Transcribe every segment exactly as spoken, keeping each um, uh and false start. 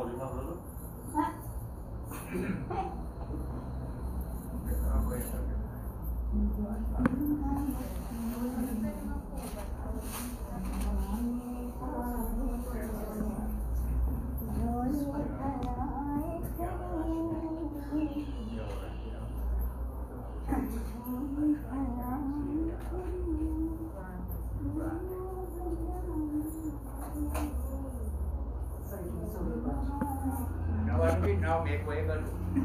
Now make way for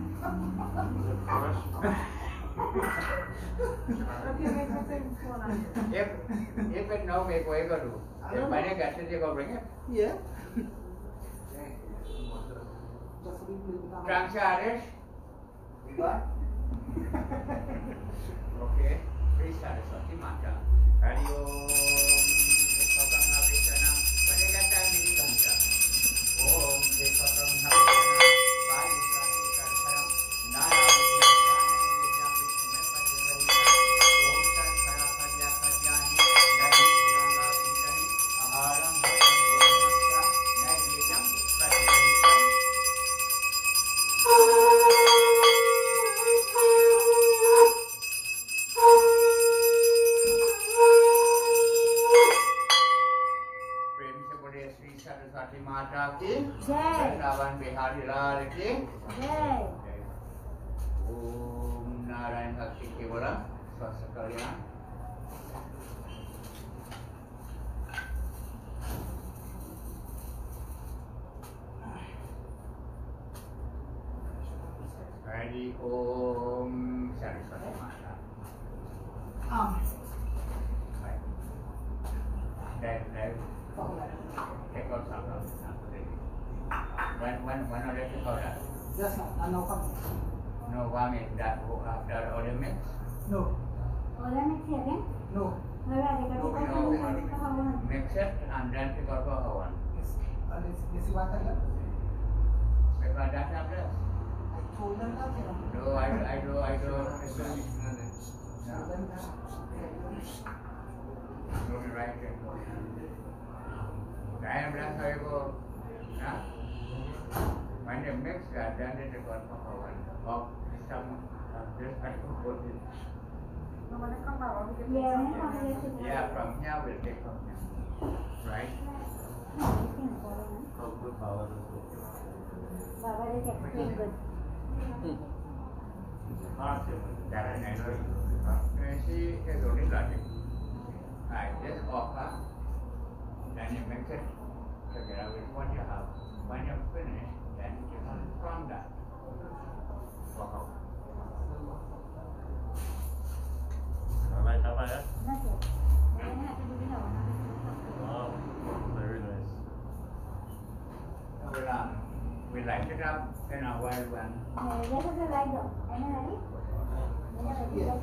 if if it now make way for you. If money gets it, you go bring it. Yeah. Transarish. Okay. Please start the mantra. Hari Om. Dekhatam Navishanam. Money gets time to do that. Om Dekhatam Navishanam. Hari Om Saraswati Mata. Um. Right. Then, then, take out some of the When, when, when are they take out that? Yes, I know. No, I mean that after all the mix? No. All the mix again? No. No, no, mix it and then take out for one. Yes. Uh, this, this is what I got. Because that's not this. I told them that. No, I, I do, I do. You'll be right there. I am not how you go. Huh? When you mix that, then it got for one. Of some of this I can put it. Yeah, yeah, from here we'll take from here. Right? How good power is good. Baba is extremely good. That is nice. She is only logic. I just offer, then you mix it together with what you have. When you finish, then you can from that. Wow. Like how I Not yet. Wow, very nice. We'll, um, we light it up in a while when. Uh, this is the light though. Am I ready? Yeah.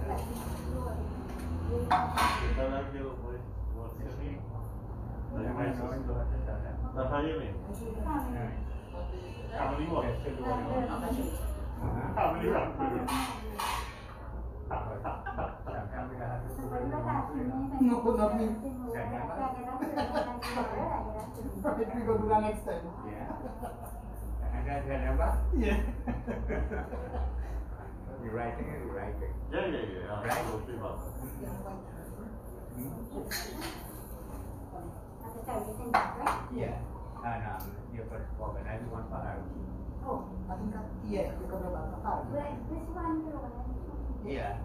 That's how you mean? How many more? How many rounds? No, not me. Probably we go do that next time. Yeah. And that's the number? Yeah. You're writing it, you're writing. Yeah, yeah, yeah. Right? We'll see about that. Yeah. And um, you could organize one for her. Oh, I think that, yeah, we go about the house. This one, Yeah.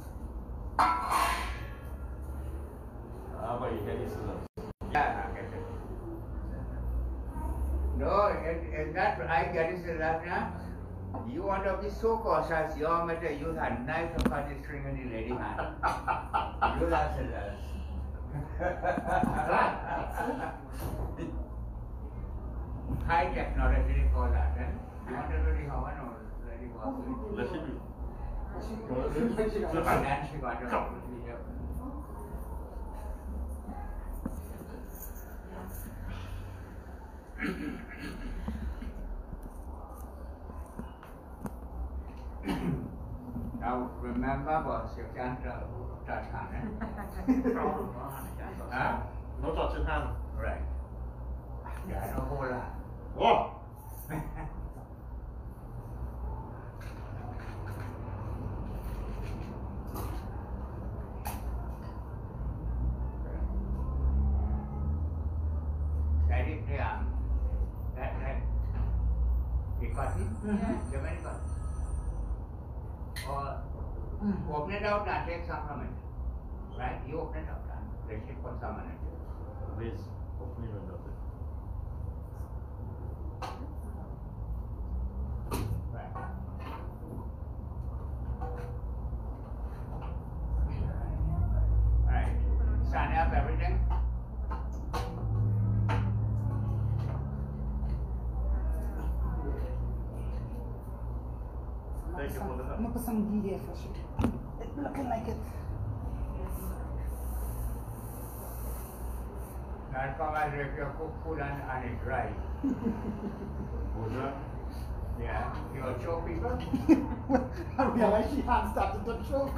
How about you get this love? Yeah, I get it. No, it, it's not, I get it last now. You want to be so cautious, you want to use a knife to cut the string in the lady hand. You that's it. High technology they call that, eh? You want to really have one or really go Let's see you. so then she got to Come. Now remember boss, you can't uh, touch hand, eh? Huh? No touching hand. Right. Yeah, I know whole lot. Whoa! एक बात ही Mhm. जब मैंने कहा और Mhm. open it out and take some from it, right? You open it out and let it for some minute. Ways opening and of it. Right. Right. Sign up everything. Thank you for the I'm gonna put some ghee there for sure. It's looking like it. Not come as if you cook food and, and it's dry. Puja. Yeah. You will show people. I realized she had started to choke.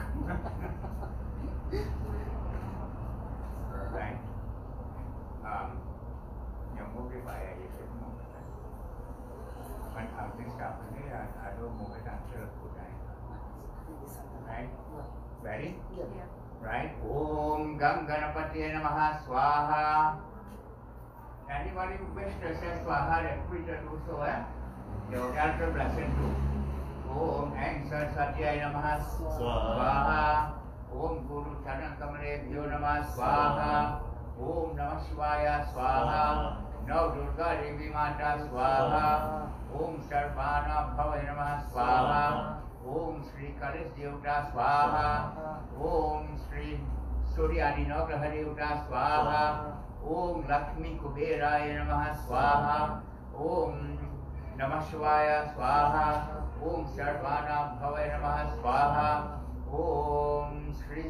Right. Um, you move it by a little move it. When something happens here, I, I don't move it until food time. Right? Ready? Yeah. Right? Om Gam Ganapati Namaha Swaha. Anybody who wishes to say Swaha, repeat it do so, eh? Your character blessing too. Om Ang Saraswati Namaha Swaha. Om Guru Charan Kamle Bhyo Namaha Swaha. Om Namah Shivaya Swaha. Now Durga Devi Mata Swaha. Om Sarvana Bhava Namaha Swaha. Om Sri Kalis Devta Swaha. Om Sri Suryani Nagraha Devta Swaha. Om Lakshmi Kuberaya Namaha Swaha. Om Namah Shivaya Swaha. Om Sarvana Bhava Namaha Swaha. Om Sri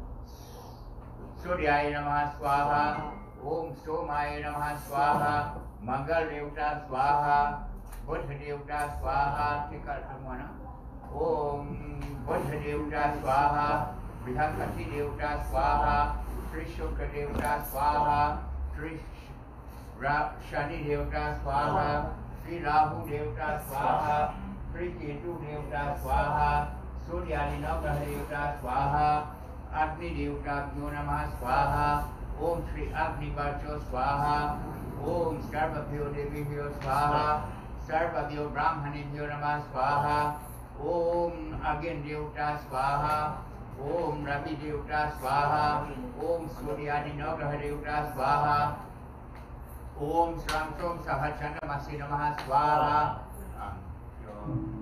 Suryaya Namaha Swaha. Om Somaya Namaha Swaha. Mangal Devta Swaha. Buddha Devta Swaha. Tikar Amana. Om Buddha Devta Swaha. Brihaspati Devta Swaha. Sri Shukra Devta Swaha. Sri Shani Devta Swaha. Sri Rahu Devta Swaha. Sri Ketu Devta Swaha. Suryani Nagraha Devta Swaha. Agni Devta Bhyo Namaha Swaha. Om Sri Agni Varcho Swaha. Om Sarvabhyo Devibhyo Swaha. Sarvabhyo Brahmanibhyo Namaha Swaha. Om Agin Devta Swaha. Om Ravi Devta Swaha. Om Suryani Nagraha Devta Swaha. Om Sram Som Sahachanda Masi Namaha Swaha. Um, your-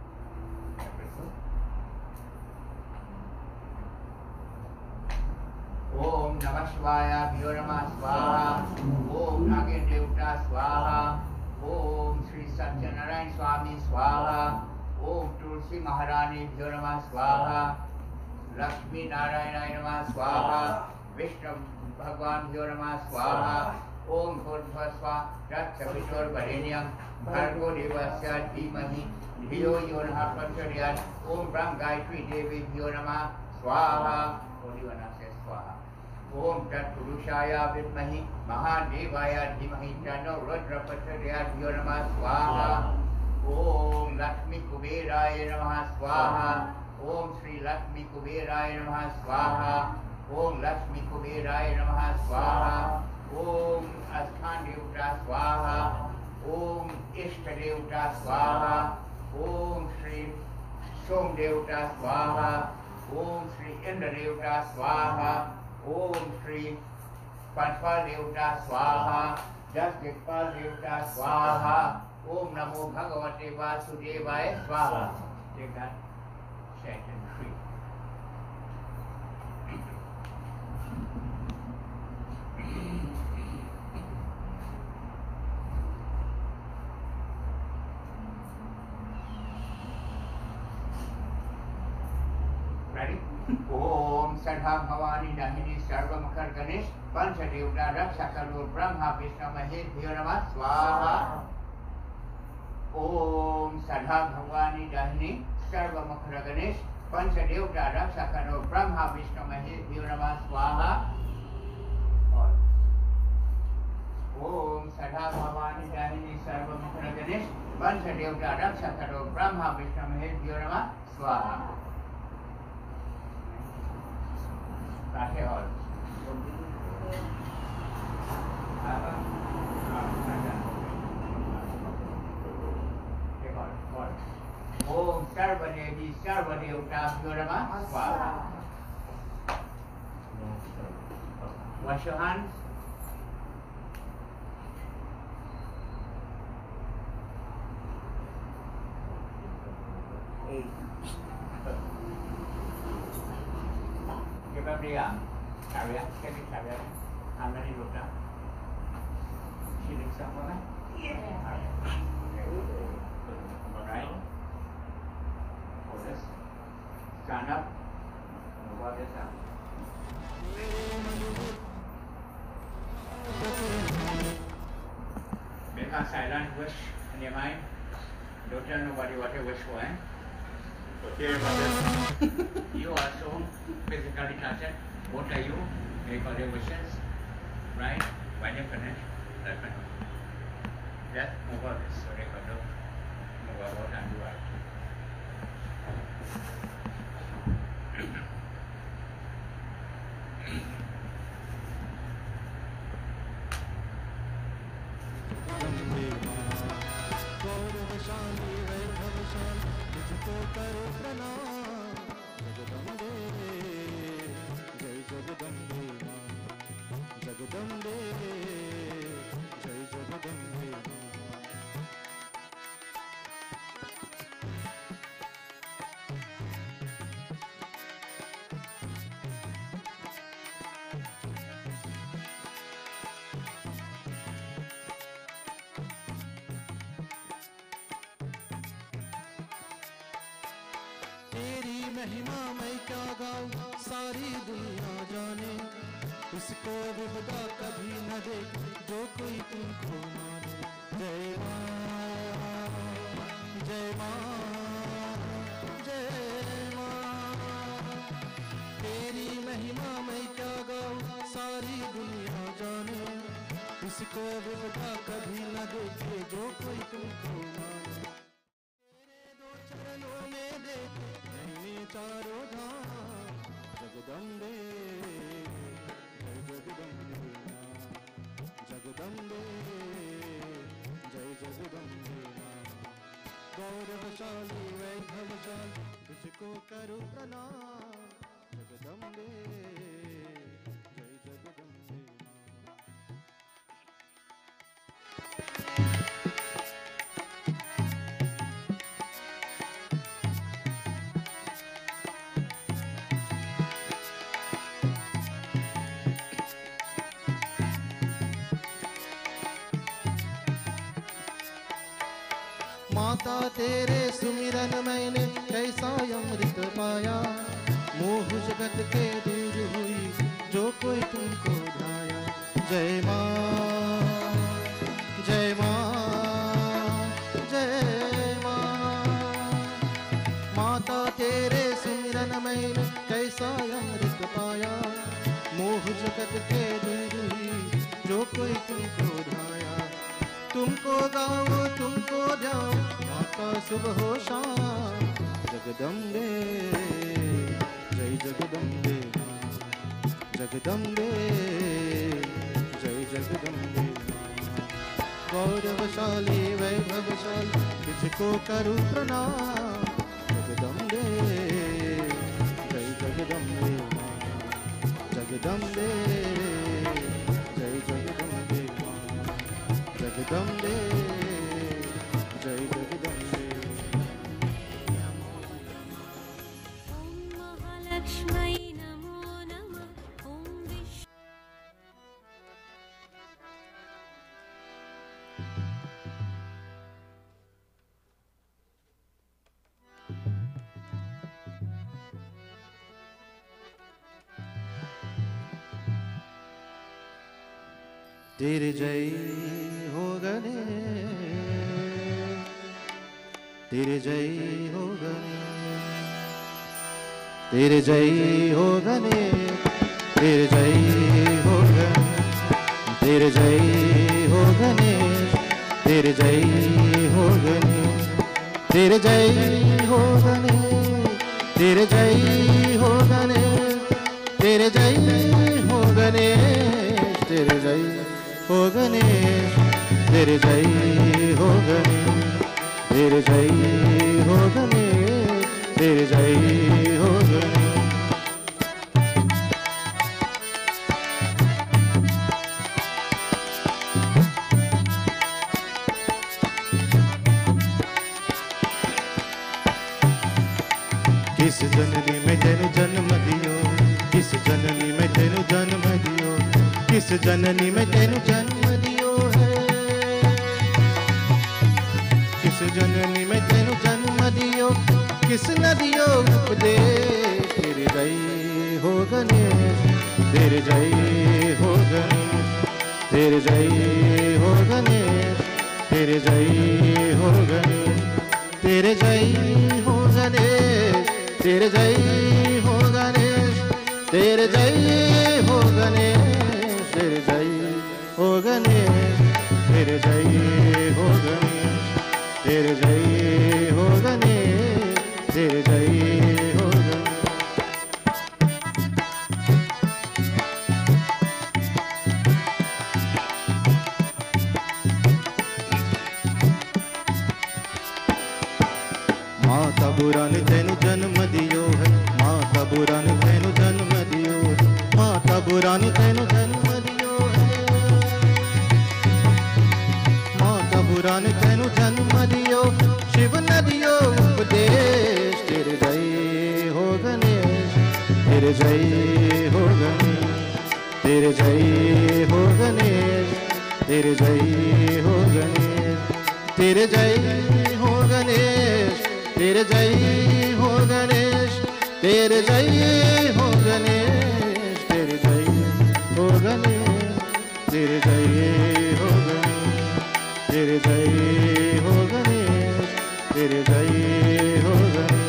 Om Namah Shivaya Bhyo Namaha Swaha. Om Nagin Devta Swaha. Om Sri Satyanarayan Swami Swaha. Om Tulsi Maharani Bhyo Namaha Swaha. Lakshmi Narayana Namaha Swaha. Vishnu Bhagwan Bhyo Namaha Swaha. Om Bhurvasva Ratsavitor Varenyam Bhargo Devasya Dhimahi Dhiyo Yonah Prachodyat. Om Brahm Gayatri Devi Bhyo Namaha Swaha. Only one says Swaha. Om Tat Purushaya Vidmahi Mahadevaya Dhimahi Tano Rudra Prachodyat Bhyo Namaha Swaha. Om Lakshmi Kuberaya Namaha Swaha. Om Sri Lakshmi Kuberaya Namaha Swaha. Om Lakshmi Kuberaya Namaha Swaha. Om Asthan Devta Swaha. Om Ishta Devta Swaha. Om Sri Som Devta Swaha. Om Sri Indra Devta Swaha. Om Sri Panchpal Devta Swaha. Jas Dikpal Devta Swaha. Om Namo Bhagavate Vasudevaya Swaha. Take that. Set and free. Ready? Om Sarva Bhavani Dahini Sarva Makar Ganesh Pancha Devta Rakshakaru Brahma Vishnu Mahe Bhyo Namaha Swaha. Om Sarva Bhavani Dahini Sarva Makar Ganesh Pancha Devta Rakshakaru Brahma Vishnu Mahe Bhyo Namaha Swaha. Om Sarva Bhavani Dahini Sarva Makar Ganesh Pancha Devta Rakshakaru Brahma Vishnu Mahe Bhyo Namaha Swaha. Rahe all. Om Sarvadeva Sarvadevtabhyo Namah Swaha. Wash your hands. Give up the arm. Carry up. Get it, carry up. How many look down? She did something? Yeah. All right. Hold this. Stand up. Move out this arm. Make a silent wish in your mind. Don't tell nobody what you wish for, eh? Okay, Father. You also physically touch it. What are you? Make all your wishes. Right? When you finish, let me know. Just move out this. Sorry, Father. Move out and do it. तेरी महिमा मैं क्या गाऊं सारी दुनिया जाने, इसको भी खुदा कभी न दे जो कोई तुमको माने। जय माँ जय माँ जय माँ, तेरी महिमा मैं क्या गाऊं सारी दुनिया जाने, इसको भी खुदा कभी न दे जो कोई तुमको माने। चरणों में दे मैंने चारों धाम, जगदम्बे जय जगदम्बे माँ, जगदम्बे जय जगदम्बे माँ, गौरवशाली वैभवशाली तुझको करूँ प्रणाम, जगदम्बे जय जगदम्बे माँ। माता तेरे सुमिरन मैंने कैसा अमृत पाया, मोह जगत के दूर हुई जो कोई तुमको ध्याया। जय माँ जय माँ जय माँ, माता तेरे सुमिरन मैंने कैसा अमृत पाया, मोह जगत के दूर हुई जो कोई तुमको ध्याया। तुमको गाओ तुमको ध्याओ माता सुबह हो शाम, जगदम्बे जय जगदम्बे माँ, जगदम्बे जय जगदम्बे माँ, गौरवशाली वैभवशाली तुझको करूँ प्रणाम, जगदम्बे जय जगदम्बे माँ, जगदम्बे जय जगदम्बे माँ, जगदम्बे जय जगदम्बे। ओम महालक्ष्मी नमो नमः। ओम विष्णु तेरे जय हो गणे, तेरे जय हो गणे, तेरे जय हो गणे, तेरे जय हो गणे, तेरे जय हो गणे, तेरे जय हो गणे, तेरे जय हो गणे, तेरे जय हो गणे, तेरे जय हो गणे, तेरे जय हो गणेश, तेरे जय हो गणेश, तेरे जय हो गणेश, तेरे जय हो गणेश। किस जननी में तेनु जन्म दियो, किस जननी में तेनु जन्म दियो, किस जननी में तेनु जन्म दियो है, किस जननी में तेनु जन्म दियो, किस नदियो उपदेश, तेरे जय हो गणेश, तेरे जय हो गणेश, तेरे जय हो गणेश, तेरे जय हो गणेश, तेरे जय हो गणेश, तेरे जय हो गणेश, तेरे जय हो गणेश, तेरे जय हो गणेश, तेरे जय हो गणेश, तेरे जय हो गणेश, तेरे जय हो गणेश। माता बुरान तेनु जन्म दियो है, माता बुरान तेनु जन्म दियो है, माता बुरान तेनु जन्म दियो है, माता बुरान तेनु जन्म दियो, शिव नदियो उपदेश, तेरे जय हो गणेश, तेरे जय हो गणेश, तेरे जय हो गणेश, तेरे जय हो गणेश, तेरे जय हो गणेश, तेरे जय हो गणेश, तेरे जय हो गणेश, तेरे जय हो गणेश, तेरे जय हो गणेश, तेरे जय हो गणेश, तेरे जय हो गणेश।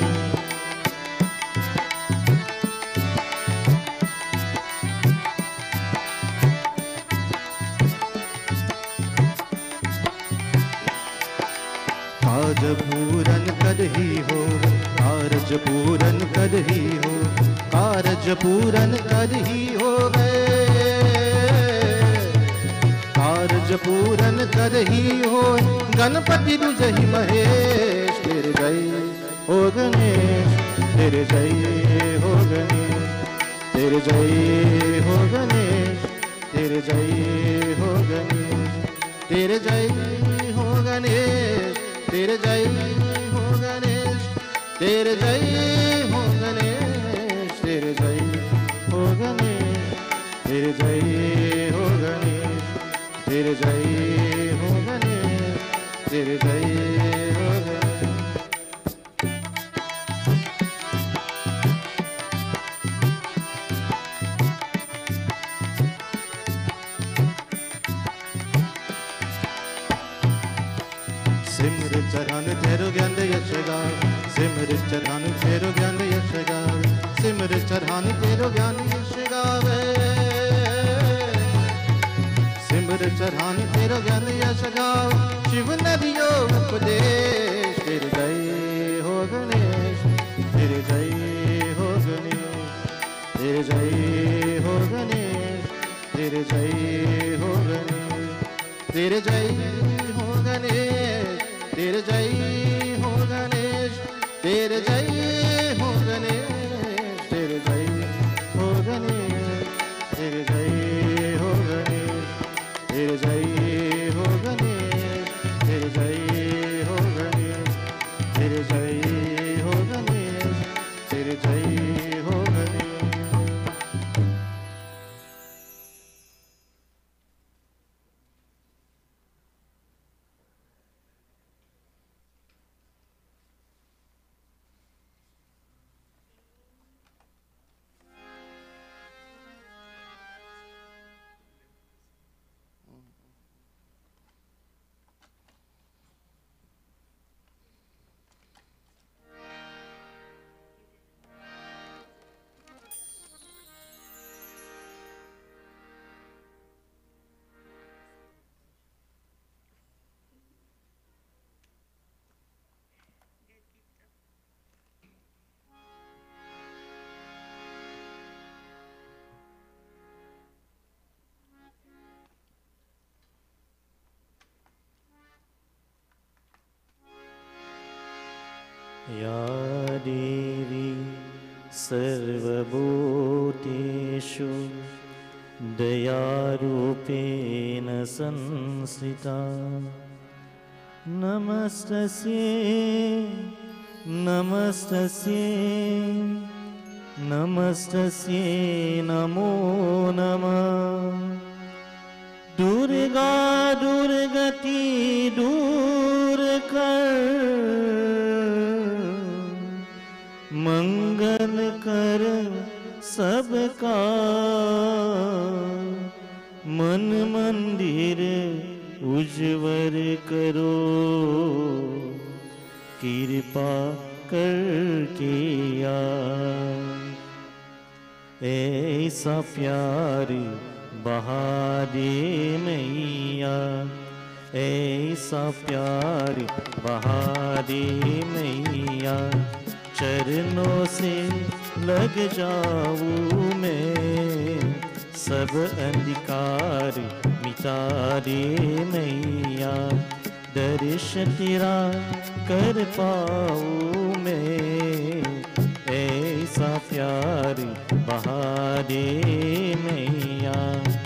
काज पूरन करही हो, कारज पूरन करही हो, कारज पूरन करही हो गए, कारज पूरन करही हो, गणपति दुजहि महेश, तेरे जय हो गणेश, तेरे जय हो गणेश, तेरे जय हो गणेश, तेरे जय हो गणेश, तेरे जय हो गणेश, तेरे जय हो गणेश, तेरे जय हो गणेश, तेरे जय हो गणेश, तेरे जय हो गणेश, तेरे जय हो गणेश, तेरे जय हो गणेश। सिमर चरण तेरो ज्ञान यश गाव, सिमर चरण तेरो ज्ञान यश गाव, सिमर चरण तेरो ज्ञान यश गावे, सिमर चरण तेरो ज्ञान यश गाव, शिव नदियो उपदेश, तेरे जय हो गणेश, तेरे जय हो गणेश, तेरे जय हो गणेश, तेरे जय हो गणेश, तेरे जय हो गणेश, तेरे जय हो गणेश, तेरे जय हो गणेश, तेरे जय हो गणेश, तेरे जय हो गणेश, तेरे जय हो गणेश, तेरे जय हो गणेश, तेरे जय हो गणेश, तेरे जय हो गणेश। या देवी सर्वभूतेषु दयारूपेण संस्थिता नमस्तस्यै नमस्तस्यै नमस्तस्यै नमो नमः दुर्गा दुर्गति दूर कर मंगल कर सबका मन मंदिर उज्जवल करो कृपा करके यार ऐसा प्यार बहा दे मैया ऐसा प्यार बहा दे मैया चरणों से लग जाऊं मैं सब अंधकार मिटा दे मैया दर्श तेरा कर पाऊं मैं ऐसा प्यार बहा दे मैया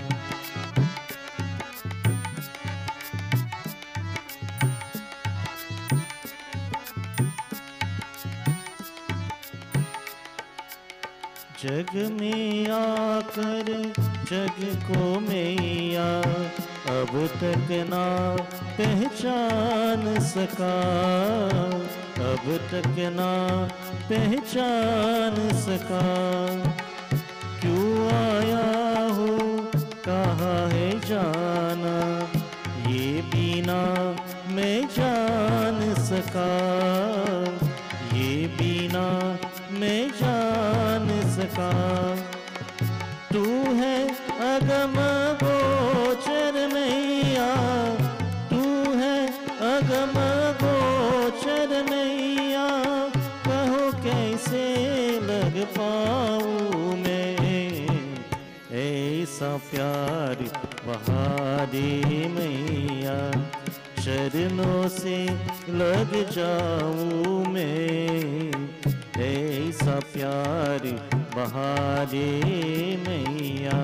जग में आकर जग को मैया अब तक ना पहचान सका अब तक ना पहचान सका क्यों आया हो कहाँ है जाना ये बिना मैं जान सका ये बिना मैं जान सका तू है अगम गोचर मैया तू है अगम गोचर मैया कहो कैसे लग पाऊं मैं ऐसा प्यार बहा दे मैया चरणों से लग जाऊं मैं ऐसा प्यार बहा दे मैया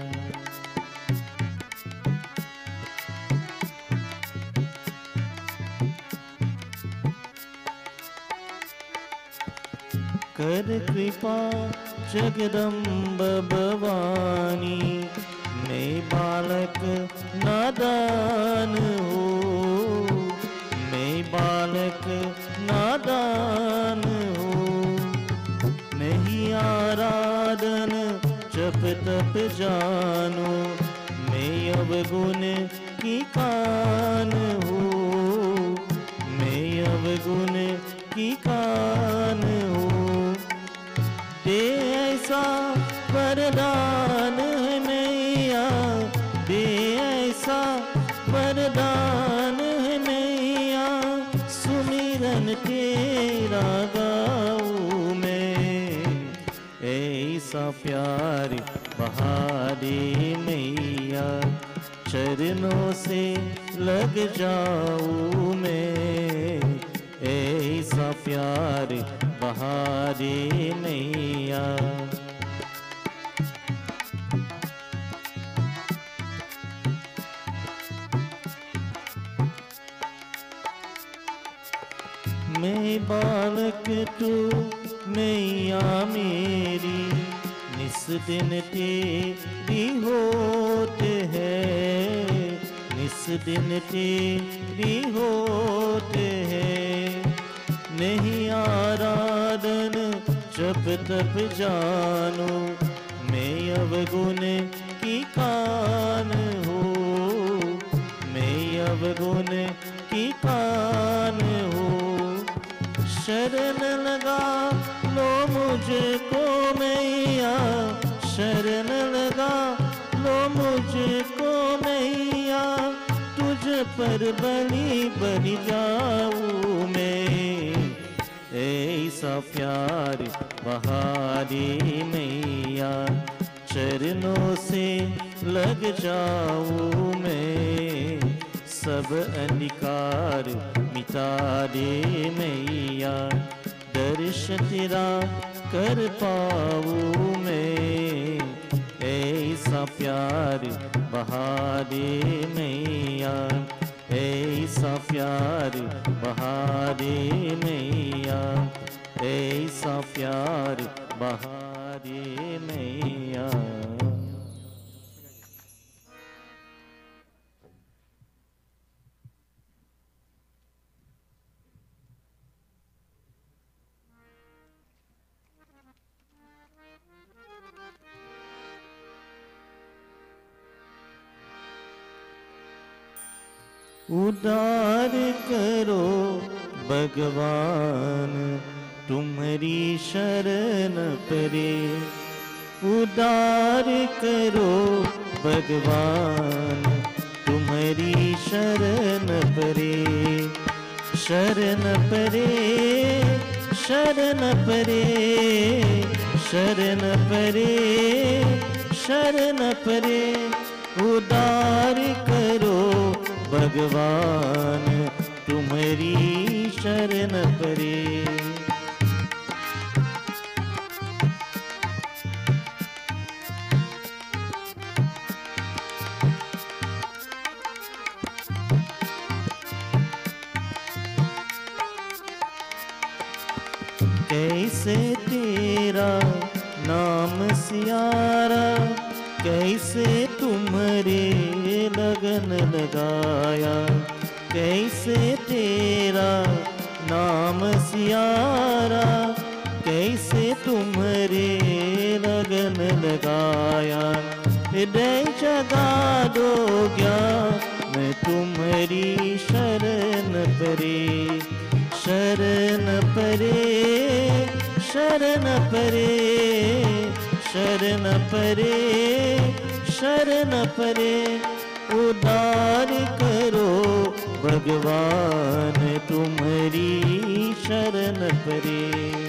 कर कृपा जगदम्ब भवानी मैं बालक नादान हूँ मैं बालक नादान हूँ नहीं आराधन जप तप जानो मैं अवगुण की कान हूँ मैं अवगुण की कान हूँ दे ऐसा वरदान है मैया दे ऐसा वरदान है मैया सुमिरन तेरा गाऊं मैं ऐसा प्यार बहा दे मैया चरणों से लग जाऊं मैं ऐसा प्यार बहा दे मैया मैं बालक तू मैया मेरी निस दिन तेरी होत है निस दिन तेरी होत है नहीं आराधन जप तप जानो मैं अवगुण की कान हूँ मैं अवगुण की कान हूँ शरण लगा लो मुझको मैया शरण लगा लो मुझको मैया तुझ पर बलि बन जाऊं मैं ऐसा प्यार बहा दे मैया चरणों से लग जाऊं मैं सब अंधकार मिटा दे मैया दर्श तेरा कर पाऊँ मैं, ऐसा प्यार बहारे मैया, ऐसा प्यार बहारे मैया, ऐसा प्यार बहारे मैया। उदार करो भगवान तुम्हारी शरण परे, उदार करो भगवान तुम्हारी शरण परे, शरण परे शरण परे शरण परे शरण परे, उदार करो भगवान तुम्हारी शरण परे। कैसे तेरा नाम सियारा, कैसे तुम्हारे लगन लगाया, कैसे तेरा नाम सियारा, कैसे तुम्हारे लगन लगाया। हृदय जगा दो क्या मैं तुम्हारी शरण परे, शरण परे शरण परे शरण परे शरण परे, उदार करो भगवान तुम्हारी शरण परे।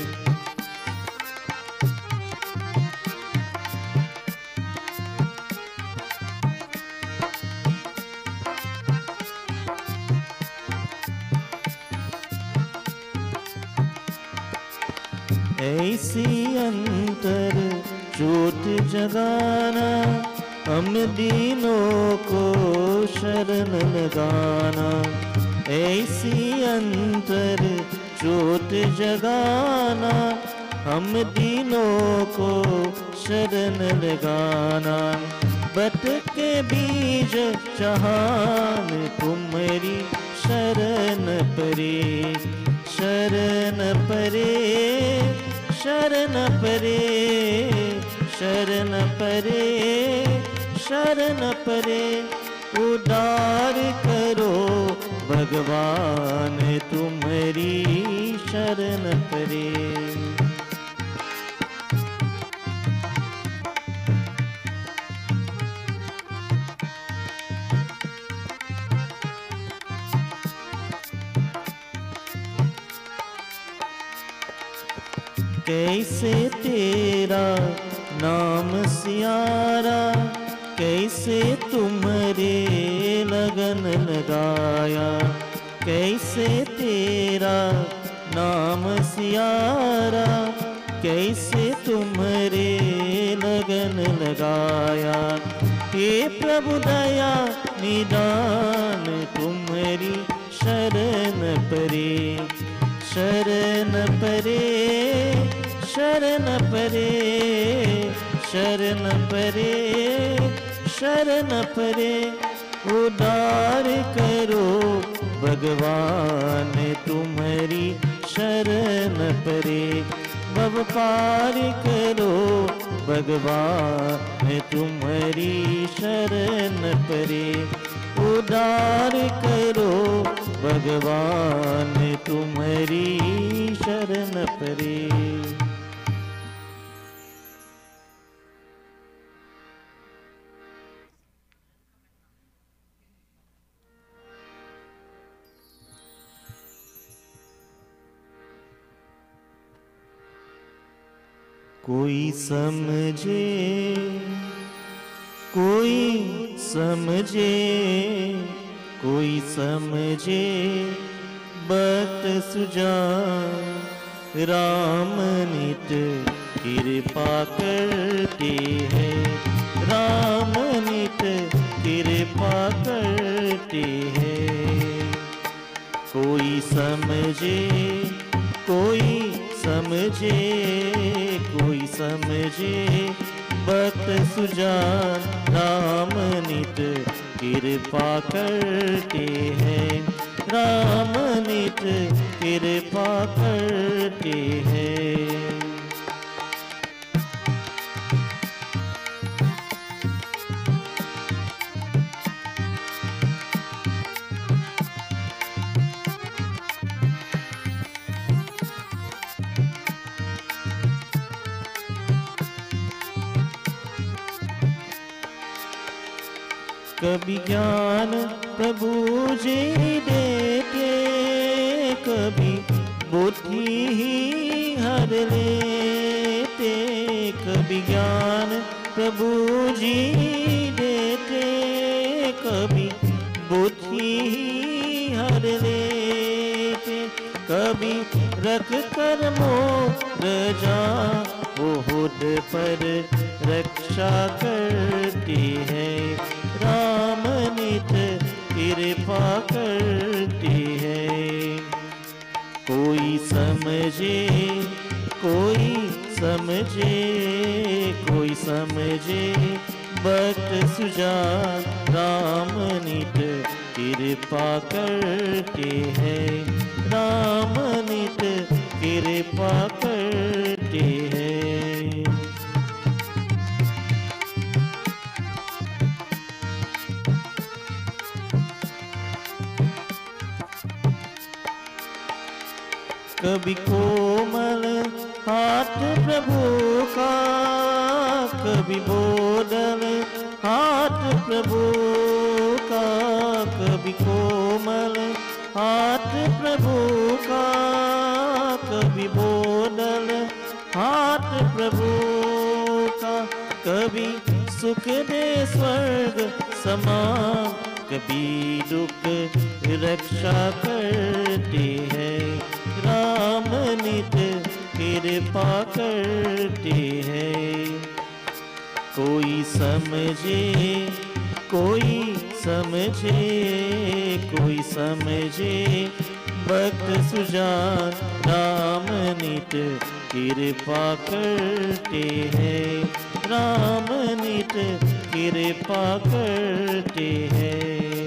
ऐसी अंतर चोट जगाना, हम दीनों को शरण लगाना। ऐसी अंतर चोट जगाना, हम दीनों को शरण लगाना। भटके बीज चहान तुम्हारी शरण परे, शरण परे शरण परे शरण परे शरण परे, उदार करो भगवान तुम्हारी शरण परे। कैसे तेरा नाम सियारा, कैसे तुम्हारे लगन लगाया, कैसे तेरा नाम सियारा, कैसे तुम्हारे लगन लगाया। हे प्रभु दया निदान तुम्हारी शरण परे, शरण परे शरण परे शरण परे शरण परे, उदार करो भगवान तुम्हारी शरण परे। भव पार करो भगवान तुम्हारी शरण परे, उदार करो भगवान तुम्हारी शरण परे। कोई समझे कोई समझे कोई समझे, बत सुजा राम नित कृपा करते हैं, राम नित कृपा करते हैं। कोई समझे कोई समझे कोई समझे भक्त सुजान, राम नित कृपा करते हैं, राम नित कृपा करते हैं। कभी ज्ञान प्रभु जी देते, कभी बुद्धि ही हर लेते। कभी ज्ञान प्रभु जी देते, कभी बुद्धि ही हर लेते। कभी रख कर मोर जा बहुत पर रक्षा करती है, राम नित कृपा करती है। कोई समझे कोई समझे कोई समझे भक्त सुजान, राम नित कृपा करते हैं, राम नित कृपा करते हैं। कभी कोमल हाथ प्रभु का, कभी बोदल हाथ प्रभु का। कभी कोमल हाथ प्रभु का, कभी बोदल हाथ प्रभु का। कभी सुख दे स्वर्ग समान, कभी दुख रक्षा करते हैं, राम नित कृपा करते हैं। कोई समझे कोई समझे कोई समझे भक्त सुजान, राम नित कृपा करते हैं, राम नित कृपा करते हैं।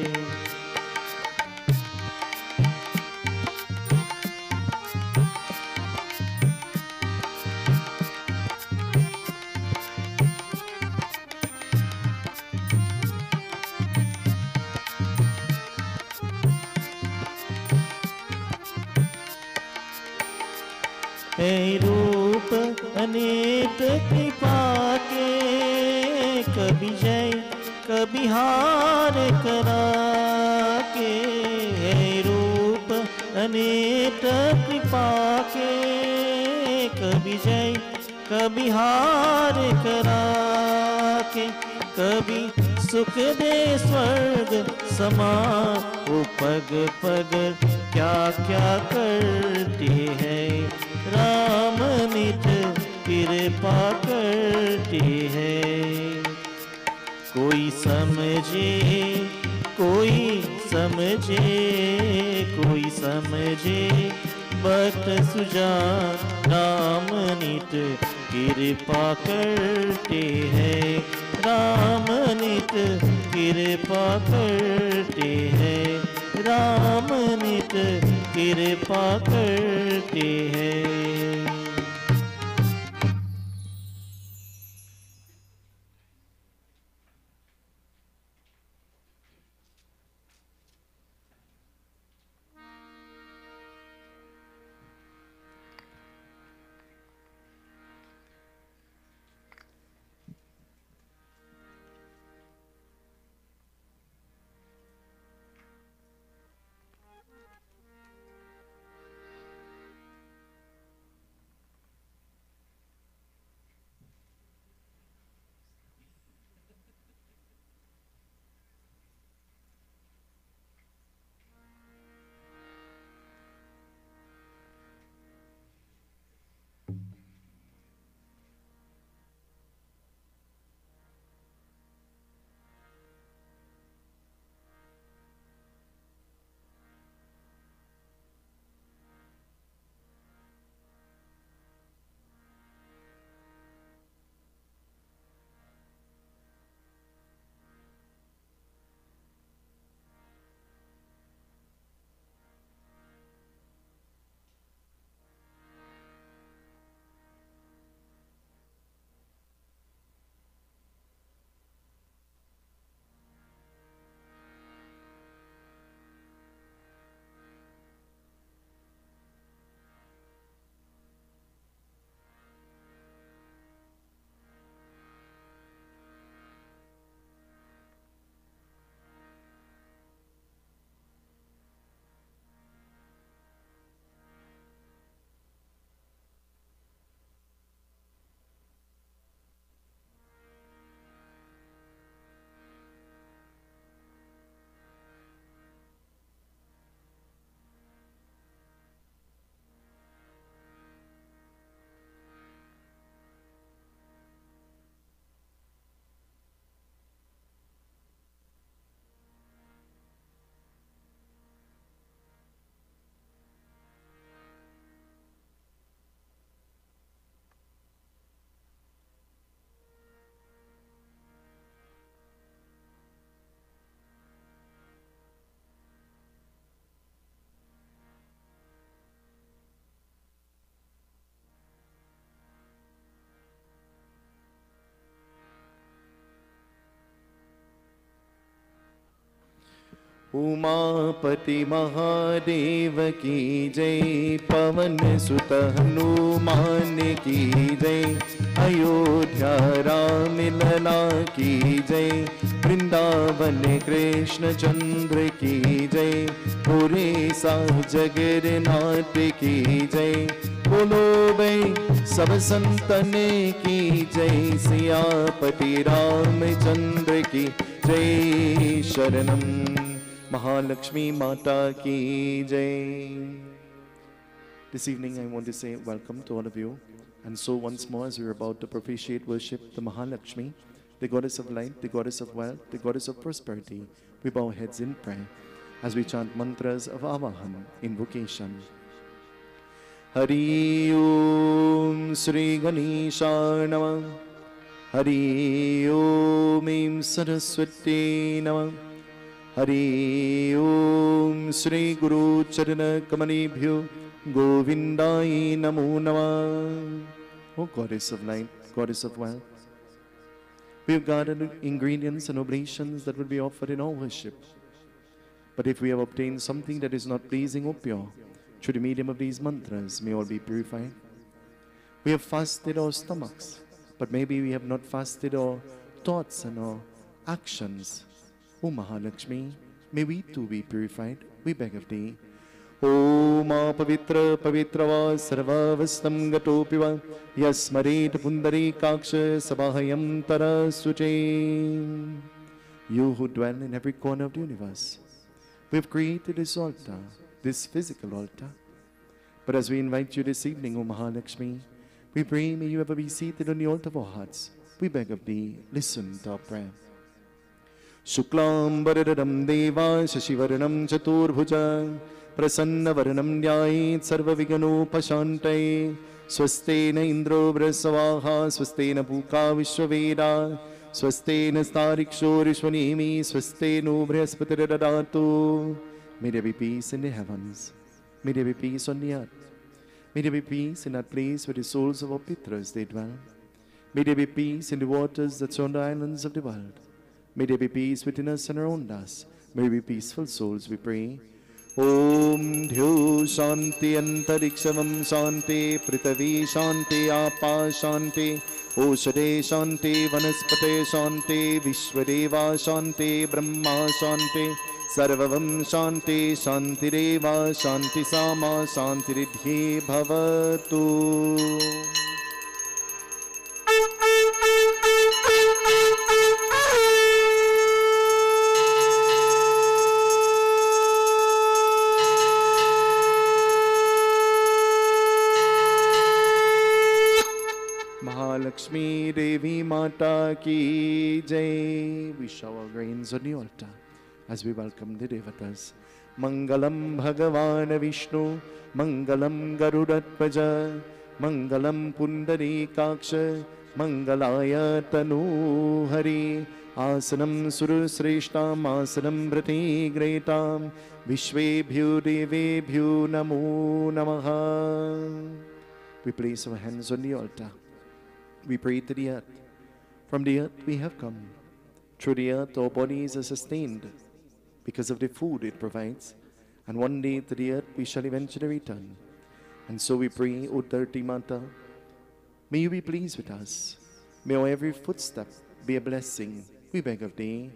है रूप अनेक कृपा के, कभी जय कभी हार करा के। है रूप अनेक कृपा के, कभी जय कभी हार करा के। कभी सुख दे स्वर्ग समान, वो पग पग क्या क्या करते हैं, राम नित कृपा करते हैं। कोई समझे कोई समझे कोई समझे भक्त सुजान, राम नित कृपा करते हैं, राम नित कृपा करते हैं, राम नित कृपा करते हैं। उमापति महादेव की जय, पवन सुत हनुमान की जय, अयोध्या राम लला की जय, वृंदावन कृष्ण चंद्र की जय, पूरे सा जगन्नाथ की जय, बोलो भाई सब संतन की जय, सियापति रामचंद्र की जय, शरणम Mahalakshmi Mata Ki Jai. This evening I want to say welcome to all of you. And so once more, as we are about to propitiate worship the Mahalakshmi, the goddess of light, the goddess of wealth, the goddess of prosperity, we bow heads in prayer as we chant mantras of Avahan, invocation. Hari Om Sri Ganesha Namah, Hari Om Im Saraswati Namah, Hari Om Sri Guru Charana Kamalibhyo Govindai Namo Namah. O Goddess of Light, Goddess of Wealth, we have gathered ingredients and oblations that will be offered in our worship. But if we have obtained something that is not pleasing or pure, through the medium of these mantras, may all be purified. We have fasted our stomachs, but maybe we have not fasted our thoughts and our actions. O Mahalakshmi, may we too be purified, we beg of thee. O Ma Pavitra Pavitrava Sarvavastam Gatopiva Yasmarit Pundari Kaksha Sabahayam Tara Suche. You who dwell in every corner of the universe, we have created this altar, this physical altar. But as we invite you this evening, O Mahalakshmi, we pray may you ever be seated on the altar of our hearts. We beg of thee, listen to our prayer. Shuklam Varadam Deva Shashivaranam Chaturbhuja Prasanna Varanam Dhyayet Sarva Vigano Pashantai Swastena Indro Brasavaha Swastena Puka Vishwaveda Swastena Stariksho Rishwanimi Swasteno Brihaspatiradatu. May there be peace in the heavens. May there be peace on the earth. May there be peace in that place where the souls of our Pitras they dwell. May there be peace in the waters that surround the islands of the world. May there be peace within us and around us. May we be peaceful souls, we pray. Om Dhyu Shanti Antariksham Shanti Pritavi Shanti Apa Shanti Oshade Shanti Vanaspate Shanti Vishwadeva Shanti Brahma Shanti Sarvavam Shanti Shanti Reva Shanti Sama Shanti Ridhi Bhavatu. Mahalakshmi Devi Mata Ki Jai. We shower grains on the altar as we welcome the Devatas. Mangalam Bhagavan Vishnu, Mangalam Garudatpaja, Mangalam Pundari Kaksha, Mangalaya Tanu Hari, Asanam Surusreshtam, Asanam Brati Gretam, Vishwebhyu Devebhyu Namo Namaha. We place our hands on the altar. We pray to the earth. From the earth we have come. Through the earth our bodies are sustained because of the food it provides. And one day to the earth we shall eventually return. And so we pray, O Dharti Mata, may you be pleased with us. May our every footstep be a blessing. We beg of thee.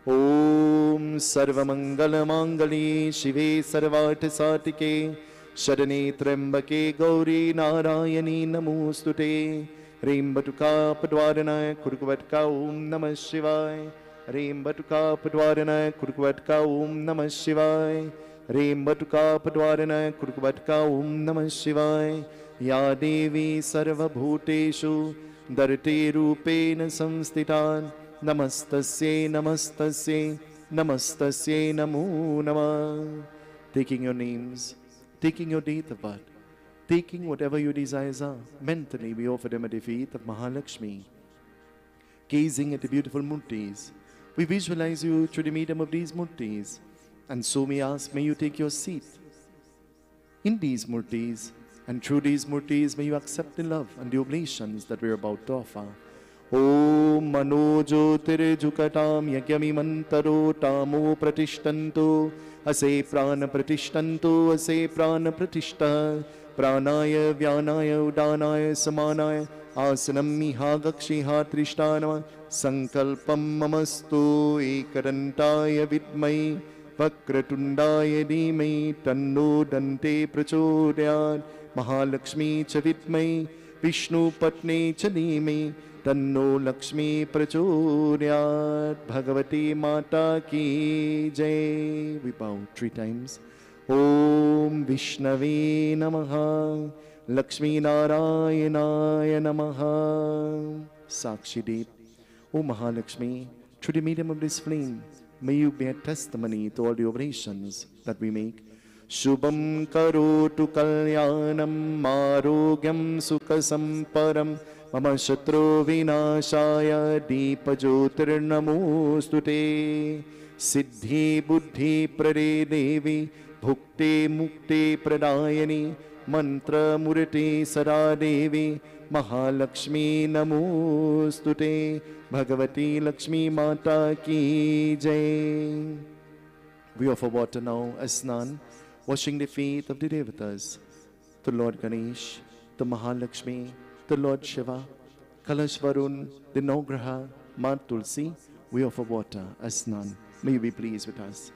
Om Sarva Mangala Mangali Shive Sarvata Satike Shadane Trembake Gauri Narayani Namostute. Reem Batuka Padwarana Kurkuvatka Om Namah Shivaya. Reem Batuka Padwarana Kurkuvatka Om Namah Shivaya. Reem Batuka Padwarana Kurkuvatka Om Namah Shivaya. Ya Devi Sarva Bhuteshu Dharate Rupena Samstitan Namastasye Namastasye Namastasye Namo Namah. Taking your names, taking your date of birth, taking whatever your desires are, mentally we offer them at the feet of Mahalakshmi. Gazing at the beautiful murtis, we visualize you through the medium of these murtis. And so we ask, may you take your seat in these murtis, and through these murtis may you accept the love and the oblations that we are about to offer. ॐ मनोज्योतिर्जुकटां यज्ञमिमन्तरोटामो प्रतिष्ठन्तु असे प्राण प्रतिष्ठन्तु असे प्राण प्रतिष्ठा प्राणाय व्यानाय उदानाय समानाय आसनं मिहागक्षिहा त्रिष्ठान संकल्पं ममस्तु एकदन्ताय विद्महे वक्रतुण्डाय धीमहि तन्नो दन्ते प्रचोदयात् महालक्ष्मी च विद्महे विष्णुपत्नी च धीमहि तन्नो लक्ष्मी प्रचोदयात् भगवती माता की जय। We bow three times. Om Vishnave Namaha, Lakshmi Narayanaaya Namaha. Sakshi Deep, O Mahalakshmi, through the medium of this flame, may you bear testimony to all the oblations that we make. Shubham karotu kalyanam arogyam sukha samparam mama shatru vinashaya deepa jyotir namostute siddhi buddhi prade devi bhukte mukte pradayani mantra murti sada devi mahalakshmi namostute bhagavati lakshmi mata ki jai. We offer water now as snan, washing the feet of the devatas, to Lord Ganesh, to Mahalakshmi, to Lord Shiva, Kalash Varun, the Nograha, Ma Tulsi. We offer water as snan. May you be pleased with us.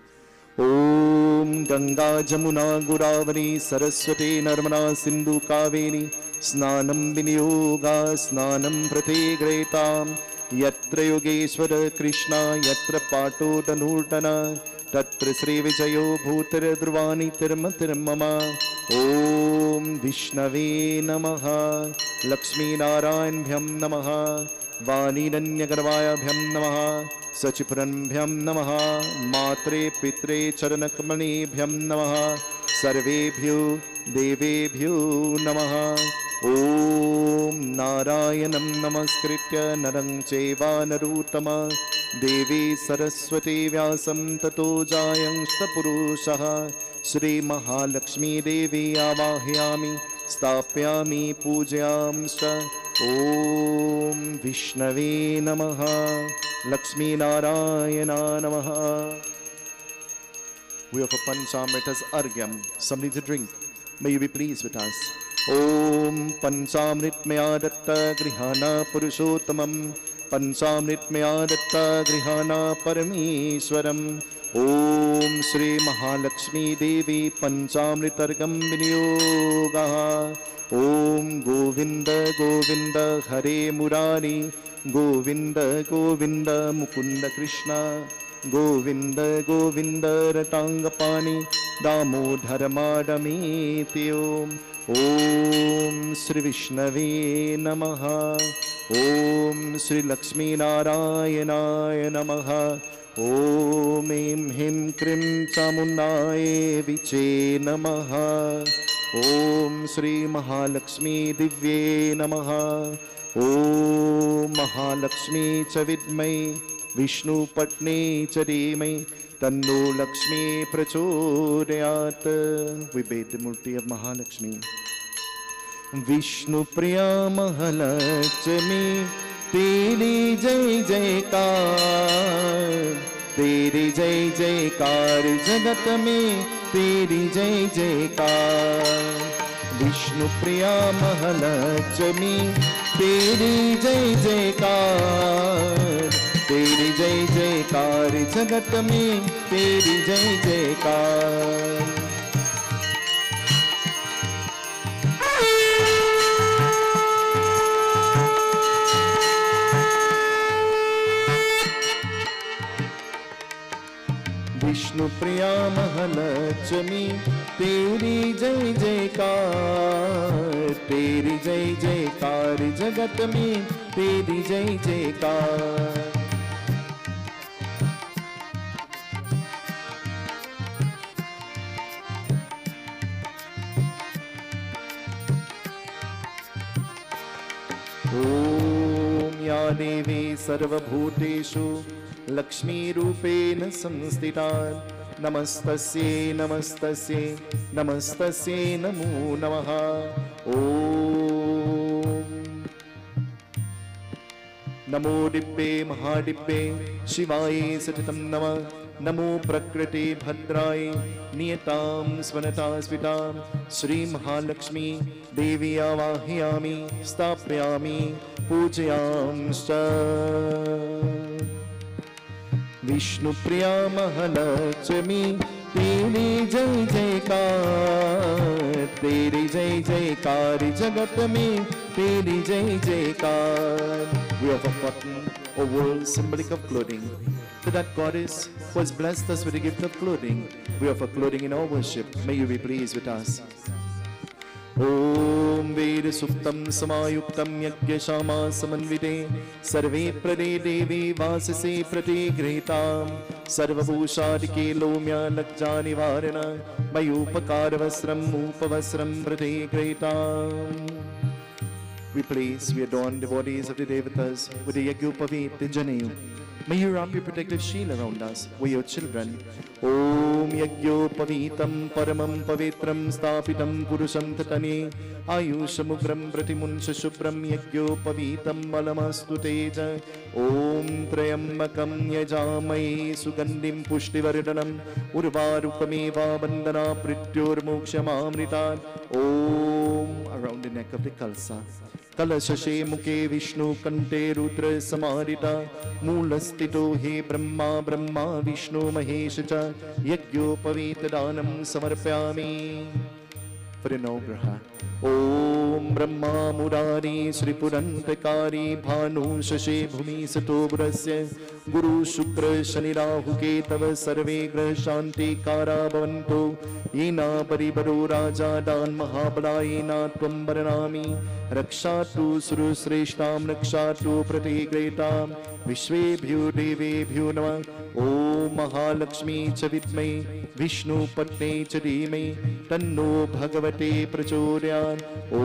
Om Ganga Jamuna Godavari Saraswati Narmada Sindhu Kaveri Snanam Vinyoga Snanam Pratigretam Yatra Yogeshwara Krishna Yatra Pato Danurtana Tatra Sri Vijayo Bhutar Druvani Tirmatir Mama Om Vishnave Namaha Lakshmi Narayan Bhyam Namaha Vani Danyagarvaya Bhyam Namaha Sachipuran Bhyam Namaha Matre Pitre Charanakmani Bhyam Namaha Sarvebhyo Devebhyo Namaha Om Narayanam Namaskritya Narang Cheva Narutama Devi Saraswati Vyasam Tato Jayangsta Purushaha Shri Mahalakshmi Devi Avahyami Stapyami Pujayamsta Om Vishnave Namaha Lakshmi Narayana Namaha. We offer Panchamritas Argyam, something to drink. May you be pleased with us. Om Panchamrit Maya Datta Grihana Purushottamam Panchamrit Maya Datta Grihana Parameshwaram Om Shri Mahalakshmi Devi Panchamritargam Vinyogaha Om Govinda Govinda Hare Murari Govinda Govinda Mukunda Krishna Govinda Govinda Ratangapani Damodhara Madamiti Om Om Sri Vishnave Namaha Om Sri Lakshmi Narayanaya Namaha Om Im Him Krim Chamundaye Viche Namaha Om Sri Mahalakshmi Divye Namaha Om Mahalakshmi Chavidmai Vishnu Patni Chadimai Tanno Lakshmi Prachodayat. We bathe the Murti of Mahalakshmi. Vishnu Priya Mahalakshmi Teri Jai Jaikar Teri Jai Jaikar Jagat mein Teri Jai Jaikar Vishnu Priya Mahalakshmi Teri Jai Jaikar Teri Jai Jaikar Jagat mein Teri Jai Jaikar. Vishnu Priya Mahalakshmi Teri Jai Jaikar Teri Jai Jaikar Jagat mein Teri Jai Jaikar. Om Ya Devi Sarva Bhuteshu Lakshmi Rupena Samstita Namastasye Namastasye Namastasye Namo Namaha Om नमो दिव्ये महादिव्ये शिवाय सततं नमः नमो प्रकृते भद्राय नियतां स्वनता स्फितां श्री महालक्ष्मी देवी आवाहयामि स्थापयामि पूजयामश्च। विष्णुप्रिया महालक्ष्मी तेरी जय जयकार, तेरी जय जयकार जगत में तेरी जय जयकार। We have a cotton or wool symbolic of clothing. To that goddess who has blessed us with the gift of clothing, we offer clothing in our worship. May you be pleased with us. Om Ved Suptam Samayuktam Yagyashama Samanvite Sarve Prade Devi Vasase Prate Gritam Sarvabhushadike Lomya Lakjani Varana Mayupakarvasram Upavasram Prate Gritam. We place, we adorn the bodies of the Devatas with the Yagyupavit Janeyu. May you wrap your protective shield around us, we your children. Om Yagyopavitam Paramam Pavitram Stapitam Purusham Tatane Ayushamugram Pratimunsha Shubram Yagyopavitam Malamastu Teja Om Trayambakam Yajamai Sugandim Pushtivaridanam Urvarupameva Bandana Prityor Mokshamamritan. Om around the neck of the Kalsa. Kalashashe Mukhe Vishnu Kante Rudra Samarita Mulastito He Brahma Brahma Vishnu Maheshacha Yagyopavita Danam Samarpyami. For the Nograha Om Brahma Murari Sri Purantakari Bhanu Shashe Bhumi Satobrasya Guru Shukra Shani Rahu Ketava Sarve Grah Shanti Kara Bhavanto Yena Paribaro Raja Dan Mahabala Yena Tvam Baranami Rakshatu Suru Sreshtam Rakshatu Pratigretam Vishwebhyo Devebhyo Namah Om Mahalakshmi Chavidmai Vishnu Patne Chadimai Tanno Bhagavate Prachodyan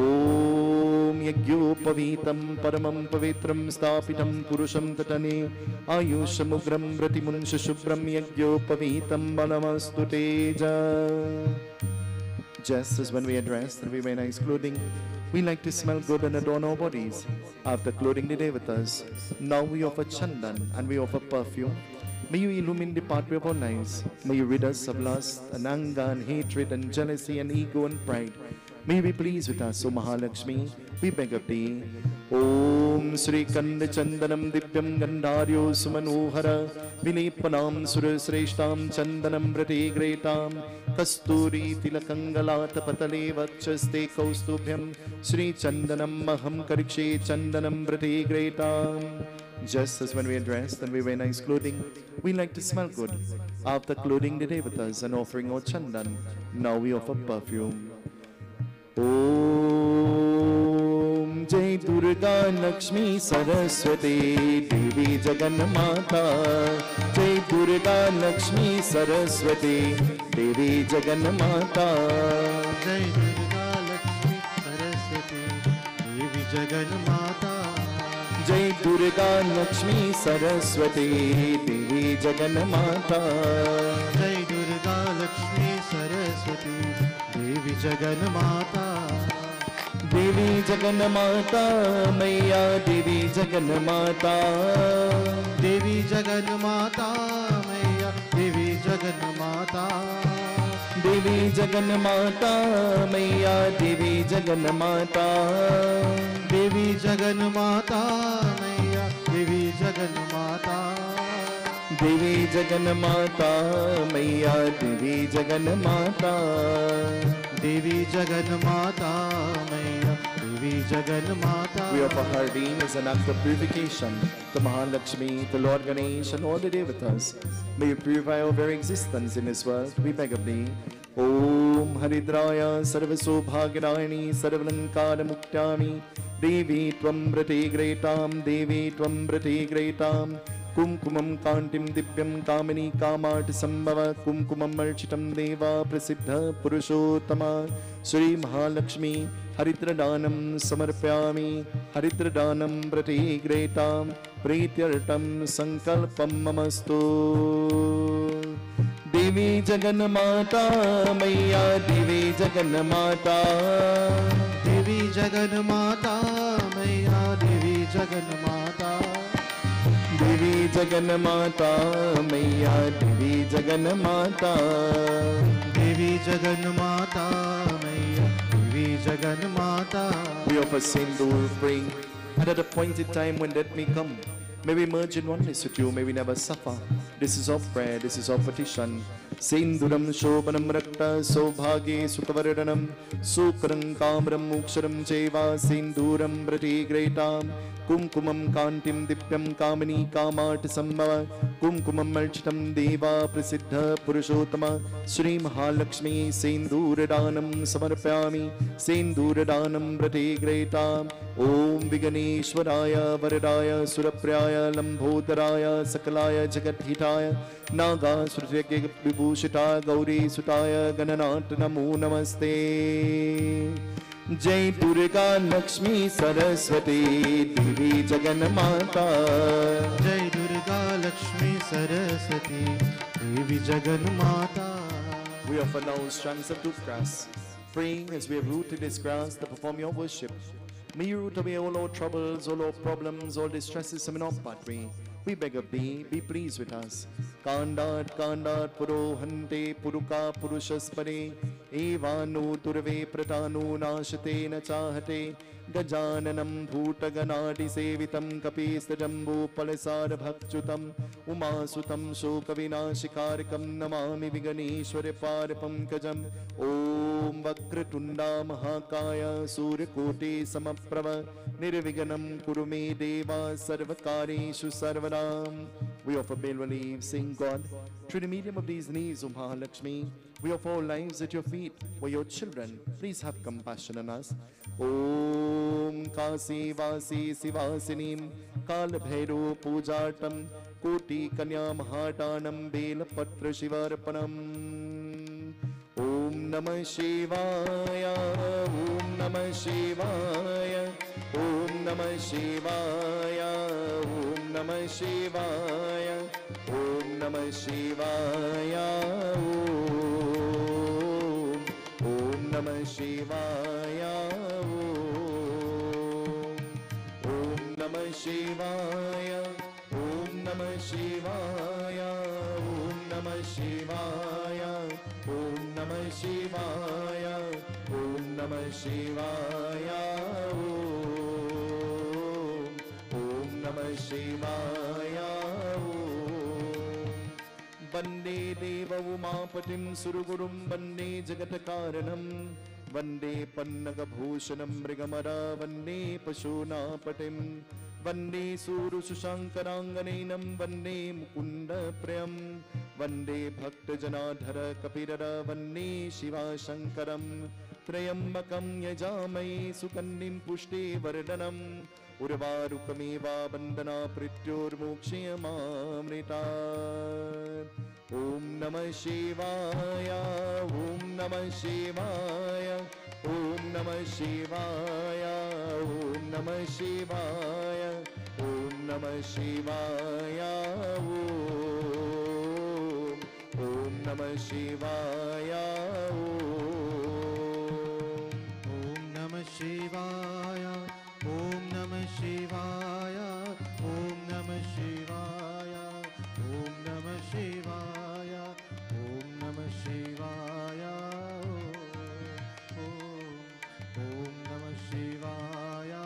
Om Yagyopavitam Paramam Pavitram Stapitam Purusham Tatane Ayushamugram Vratimunsha Shubram Yagyopavitam Balamastu Teja. Just as when we are dressed and we wear nice clothing, we like to smell good and adorn our bodies. After clothing the Devatas, now we offer chandan and we offer perfume. May you illumine the pathway of our lives. May you rid us of lust and anger and hatred and jealousy and ego and pride. May you be pleased with us, O Mahalakshmi, we beg of thee. Om Sri Kanda Chandanam Divyam Gandharyo Sumanohara Vinepanam Sura Sreshtam Chandanam Brate Gretam Kasturi Tilakangalata Patale Vachaste Kaustubhyam Sri Chandanam Maham Karikshe Chandanam Brate Gretam. Just as when we are dressed and we wear nice clothing, we like to smell good. After clothing the Devatas and offering our chandan, now we offer perfume. Om Jai Durga Lakshmi Saraswati Devi Jagannamata Jai Durga Lakshmi Saraswati Devi Jagannamata Jai Durga Lakshmi Saraswati Devi Jagannamata Jai Durga Lakshmi Saraswati Devi Jagannamata Jai Durga Lakshmi Saraswati Devi Jagannamata Devi Jagannamata Maya Devi Jagannamata Devi Jagannamata Maya Devi Jagannamata Devi Jagannamata Maya Devi Jagannamata Devi Jagannamata Maya Devi Jagannamata Devi Jagannamata Maya Devi Jagannamata Devi Jagannamata Maya Devi Jagannamata. We offer Hardeen as an act of purification to Mahalakshmi, to Lord Ganesh and all the Devatas. May you purify our very existence in this world, we beg of thee. Om Haridraya Sarvaso Bhagirayani Sarvalankara Muktyami Devi Tvam Brate Gretam Devi Tvam Brate Gretam Kumkumam Kantim Divyam Kamini Kamat Sambhava Kumkumam Architam Deva Prasiddha Purushottama Sri Mahalakshmi Haritradanam Samarpyami Haritradanam Brate Gretam Prityartam Sankalpam Mamastu Devi Jagannamata Maya Devi Jagannamata Devi Jagannamata Maya Devi Jagannamata देवी जगन माता मैया देवी जगन माता देवी जगन माता मैया देवी जगन माता. We offer sindoor praying, and at the appointed time when death may come, may we merge in oneness with you, may we never suffer. This is our prayer, this is our petition. Sinduram Shobhanam Rakta Sobhage Sukavaranam Sukram Kamram Muksharam Cheva Sinduram Brati Gretam Kumkumam Kantim Dipyam Kamani Kamat Sambhava Kumkumam Architam Deva Prasiddha Purushottama Sri Mahalakshmi Sinduradanam Samarpyami Sinduradanam Brati Gretam Om Viganeshwaraya Varadaya Surapraya Lambodharaya Sakalaya Jagathitaya Naga Srutyake Vibhushitaya Gauri Sutaya Gananat Namo Namaste. Jai Durga Lakshmi Saraswati Devi Jagan Mata. जय दुर्गा लक्ष्मी सरस्वती देवी जगन माता. We offer now strands of grass, praying as we have rooted this grass to perform your worship. May you root away all our troubles, all our problems, all distresses from our pathway. We beg of thee, be pleased with us. Kandat Kandat Purohante Puruka Purushaspare Evanu Turve Pratanu Nashate Nachahate Gajananam Bhutaganadi Sevitam Kapistajambu Palasada Bhakchutam Umasutam Shokavinashikarikam Namami Viganeshwari Parapam Kajam Om Vakratunda Mahakaya Suryakoti Samaprava Nirviganam Kurume Deva Sarvakarishu Sarvaram. We offer bail leaves, saying, God, through the medium of these knees, O Mahalakshmi, we offer our lives at your feet. We're your children. Please have compassion on us. Om Kasi Vasi Sivasinim Kalabhairu Pujatam Koti Kanya Mahadanam Bela Patra Shivarpanam. Om Namah Shivaya, Om Namah Shivaya, Om Namah Shivaya, Om Namah Shivaya, Om Namah Shivaya, Om Om Namah Shivaya, Om Namah Shivaya, Om Namah Shivaya, Om Namah Shivaya, Om Namah Shivaya, Om Namah Shivaya, Om Namah Shivaya. Vande Deva Umapatim Surugurum Vande Jagatakaranam Vande Pannagabhushanam Mrigamara Vande Pashunapatim Vande Suru Sushankaranganenam Vande Mukunda Priyam Vande Bhakta Janadhara Kapirara Vande Shiva Shankaram Trayambakam Yajamai Sukandim Pushti Vardanam Urvarukамeva Bandana Prityor Mukshiyamamritar. Om Namah Shivaya, Om Namah Shivaya, Om Namah Shivaya, Om Namah Shivaya, Om Namah Shivaya, Om Om Namah Shivaya, Om Namah Shivaya, Om Namah Shivaya, Om Namah Shivaya, Om Namah Shivaya, Om Namah Shivaya, Om Namah Shivaya,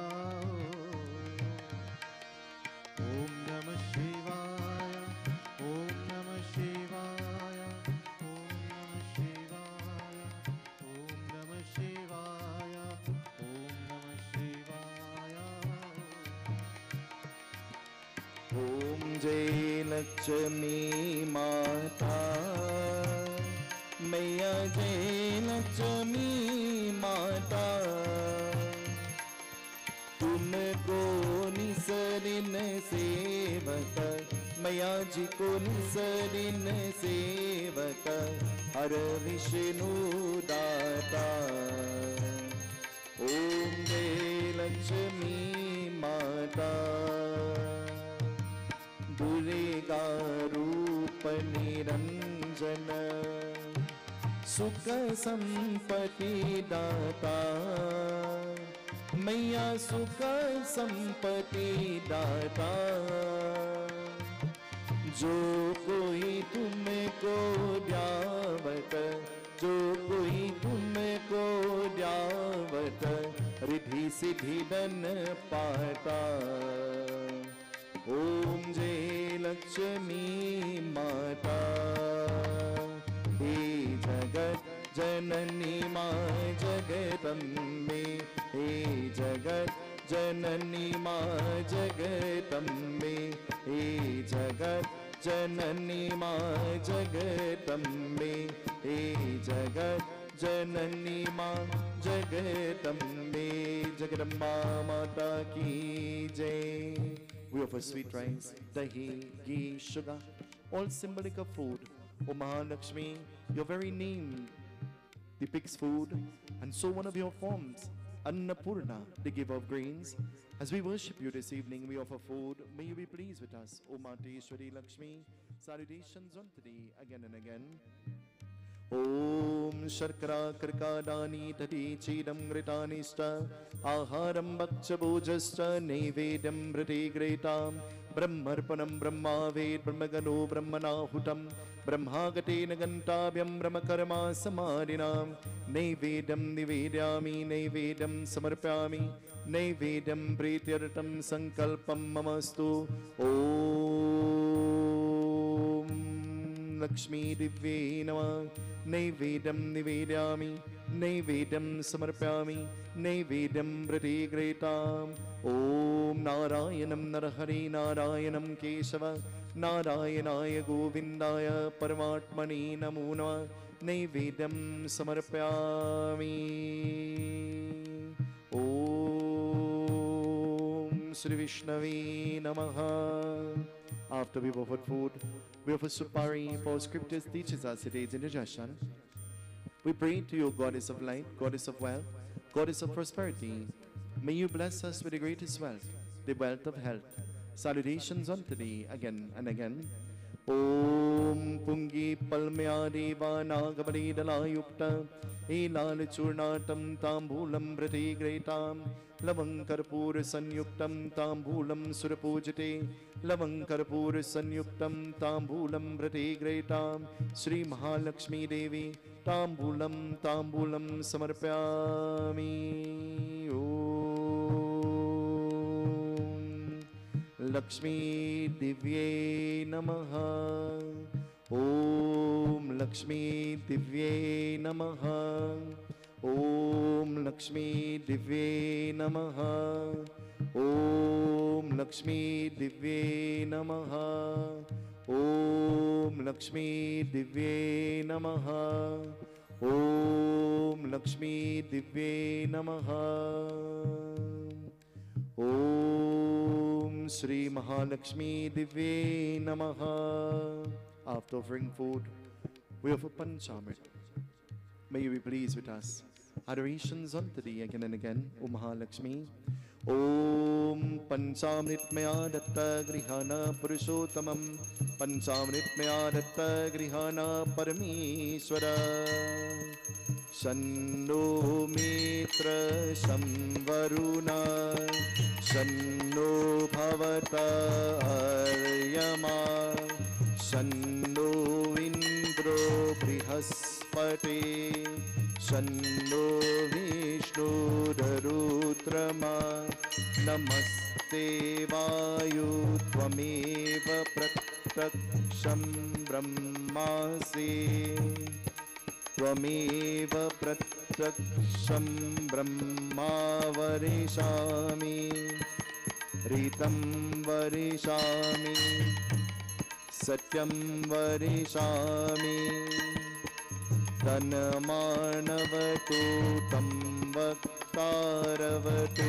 Om Namah Shivaya, Om Namah Shivaya, Om Namah Shivaya, Om Namah Shivaya, Om Namah Shivaya. Om Jai Lakshmi Mata Maya Jai Lakshmi Mata तुमको निसरिन सेवक मैया जी को निसरिन सेवक हर विष्णु दाता. ओम जय लक्ष्मी माता दुर्गा रूप निरंजन सुख संपत्ति दाता मैया सुख संपत्ति दाता. जो कोई तुमको ध्यावत, जो कोई तुमको ध्यावत, रिद्धि सिद्धि धन पाता। ओम जय लक्ष्मी माता, हे जगत जननी माँ जगदम्बे, हे जगत जननी माँ जगदम्बे, हे जगत जननी माँ जगदम्बे, हे जगत जननी माँ जगदम्बे। जगदम्बा माता की जय। We offer sweet rice, dahi, ghee, sugar, all symbolic of food. O Mahalakshmi, your very name depicts food, and so one of your forms, Annapurna, the giver of grains. As we worship you this evening, we offer food. May you be pleased with us, O Mateshwari Lakshmi. Salutations unto thee again and again. Om Sharkara Karkadani Tati Chidam Gritanishta Aharam Bhaksha Bhojascha Nevedam Brati Gretam Brahmarpanam Brahmaved Brahmagano Brahmanahutam Brahmagate Nagantabhyam Brahmakarma Samadinam Nevedam Nivedyami Nevedam Samarpyami Nevedam Prityartam Sankalpam Mamastu. Om Lakshmi Divye Namah. Nevedam nivedyami, nevedam samarpyami, nevedam pratigretam. Om Narayanam Narahari Narayanam Keshava Narayanaya Govindaya Paramatmani Namo Namah. Nevedam samarpyami. Om Shri Vishnave Namaha. After we've offered food, we offer Siparia, for scriptures teaches us it aids indigestion. We pray to you, Goddess of light, Goddess of wealth, Goddess of prosperity. May you bless us with the greatest wealth, the wealth of health. Salutations unto thee again and again. Om Pungi Palmya Deva Nagabari Dalayukta Elal Churnatam Tambulam Brati Gretam Lavankarpur Sanyuktam Tambulam Surapujate Lavankarpur Sanyuktam Tambulam Brati Gretam Sri Mahalakshmi Devi Tambulam Tambulam Samarpyami. Om Lakshmi Divye Namaha. Om Lakshmi Divye Namaha. Om Lakshmi Divye Namaha. Om Lakshmi Divye Namaha. Om Lakshmi Divye Namaha. Om Lakshmi Divye Namaha. Om Shri Mahalakshmi Divye Namaha. After offering food, we offer Panchamrit. May you be pleased with us. Adorations unto thee again and again, O Mahalakshmi. Om Panchamrit Maya Datta Grihana Purushottamam Panchamrit Maya Datta Grihana Parameshwara. Shanno Mitra Samvaruna Shanno Bhavata Aryama Shanno Indro Brihaspati Shanno Vishnu Darutrama Namaste Vayu Tvameva Prataksham Brahmasi Tvameva Prataksham Brahma Varishami Ritam Varishami Satyam Varishami Dhanmanavatu Tam Vaktaravatu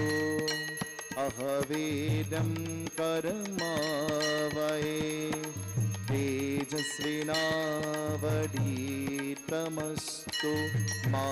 Ahavedam Karamavaye Tejasvinavaditamastu Ma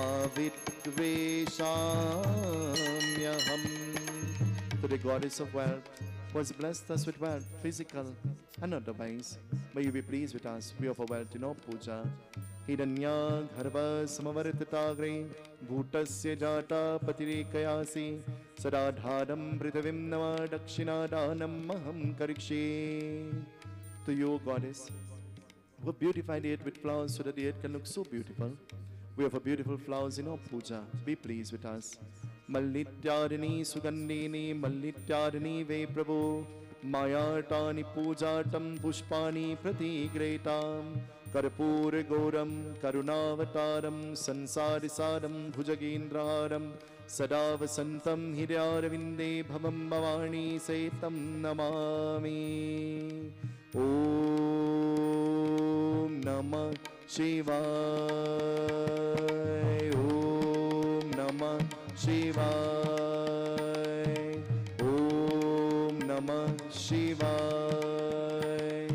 Vitveshamyaham. To the Goddess of wealth, who has blessed us with wealth, physical and otherwise, may you be pleased with us. We offer wealth in our puja. Hidanya Gharva Samavartitagre Bhutasya Jata Patirikayasi Sadadharam Prithivim Nama Dakshinadhanam Maham Karikshi. to you, O Goddess, who have beautified it with flowers so that the earth can look so beautiful. We offer beautiful flowers in our puja. Be pleased with us. Mallityarini Sugandhini Mallityarini Ve Prabhu Mayatani Pujatam Pushpani Pratigretam Karpur Goram Karunavataram Sansarisaram Bhujagendraharam Sadavasantam Hiryarvinde Bhavam Bhavani Setam Namami. Om Namah Shivaya. Om Namah Shivaya. Om Namah Shivaya.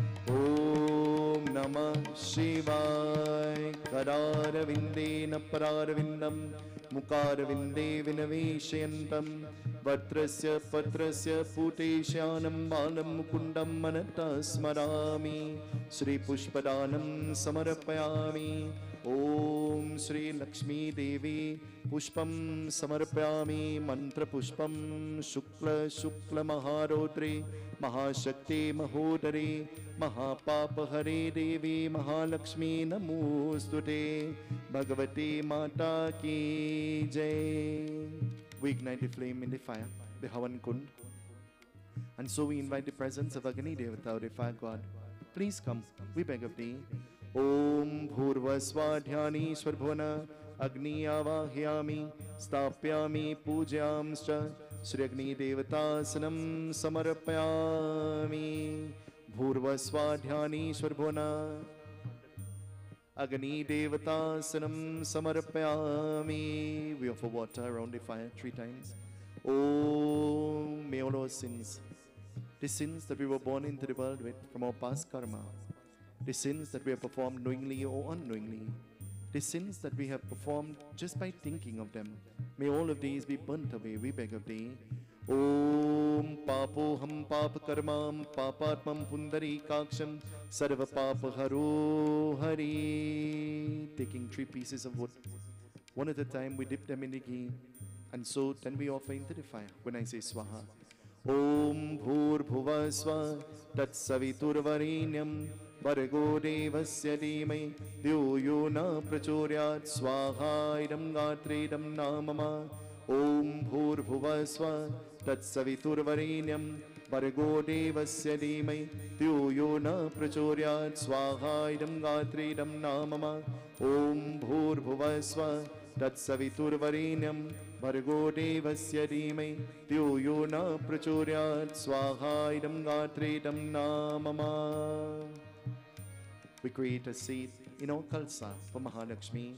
Om Namah Shivaya. Kararavindena Pararavindam Mukaravinde Vinaveshayantam Vatrasya Patrasya Puteshyanam Balam Mukundam Manata Smarami Sri Pushpadanam Samarapayami. Om Sri Lakshmi Devi Pushpam Samarpayami. Mantra Pushpam Shukla Shukla Maharotri Mahashakti Mahodari Mahapapa Hare Devi Mahalakshmi Namostute Bhagavati Mata Ki Jai. We ignite the flame in the fire, the Havan Kund, and so we invite the presence of Agni Devata, the fire god. Please come, we beg of thee. Om Bhurva Swadhyani Swarvana Agni Avahyami Stapyami Pujyamscha Shri Agni Devatasanam Samarapayami. Bhurva Swadhyani Swarvana Agni Devatasanam Samarapayami. We offer water around the fire three times. Om, may all our sins, the sins that we were born into the world with from our past karma, the sins that we have performed knowingly or unknowingly, the sins that we have performed just by thinking of them, may all of these be burnt away, we beg of thee. Om Papoham Papa Karmam Papatmam Pundari Kaksham Sarva Papa Haro Hari. Taking three pieces of wood, one at a time, we dip them in the ghee, and so then we offer into the fire. When I say Swaha, Om Bhur Bhuva Swa Tat Saviturvarinyam Vargo Devasya Dhimai Dhyo Yo Na Prachoryat Swaha Idam Gatridam Namama. Om Bhur Bhuva Swa Tat Saviturvarinyam Vargo Devasya Dhimai Dhyo Yo Na Prachoryat Swaha Idam Gatridam Namama. Om Bhur Bhuva Swa Tat Saviturvarinyam Vargo Devasya Dhimai Dhyo Yo Na Prachoryat Swaha Idam Gatridam Namama. We create a seat in our Kalsa for Mahalakshmi.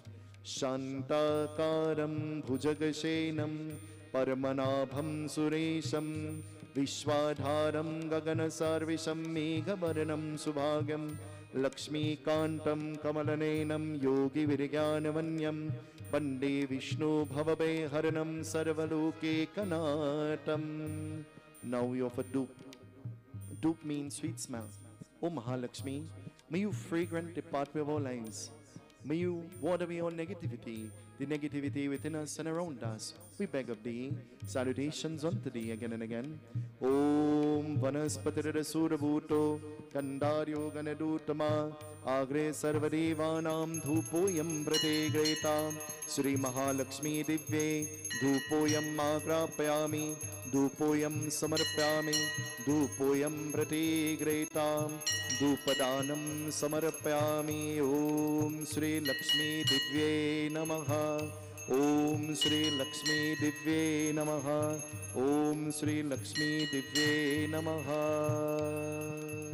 Shantakaram Bhujagashenam Paramanabham Suresham Vishwadharam Gaganasarvisham Meghabaranam Subhagyam Lakshmi Kantam Kamalanenam Yogi Virgyanavanyam Vande Vishnu Bhavabe Haranam Sarvaloke Kanatam. Now we offer Dup. Dup means sweet smell. O Mahalakshmi, may you fragrant the pathway of our lives. May you ward away all negativity, the negativity within us and around us. We beg of thee. Salutations unto thee again and again. Om Vanaspatira Surabhuto Kandaryo Ganadutama Agre Sarvadevanam Dhupoyam Brate Gretam Sri Mahalakshmi Divye Dhupoyam Agrapayami Dhupoyam Samarpyami Dhupoyam Brate Gretam Dhupadanam Samarpyami. Om Sri Lakshmi Divye Namaha. Om Sri Lakshmi Divye Namaha. Om Sri Lakshmi Divye Namaha.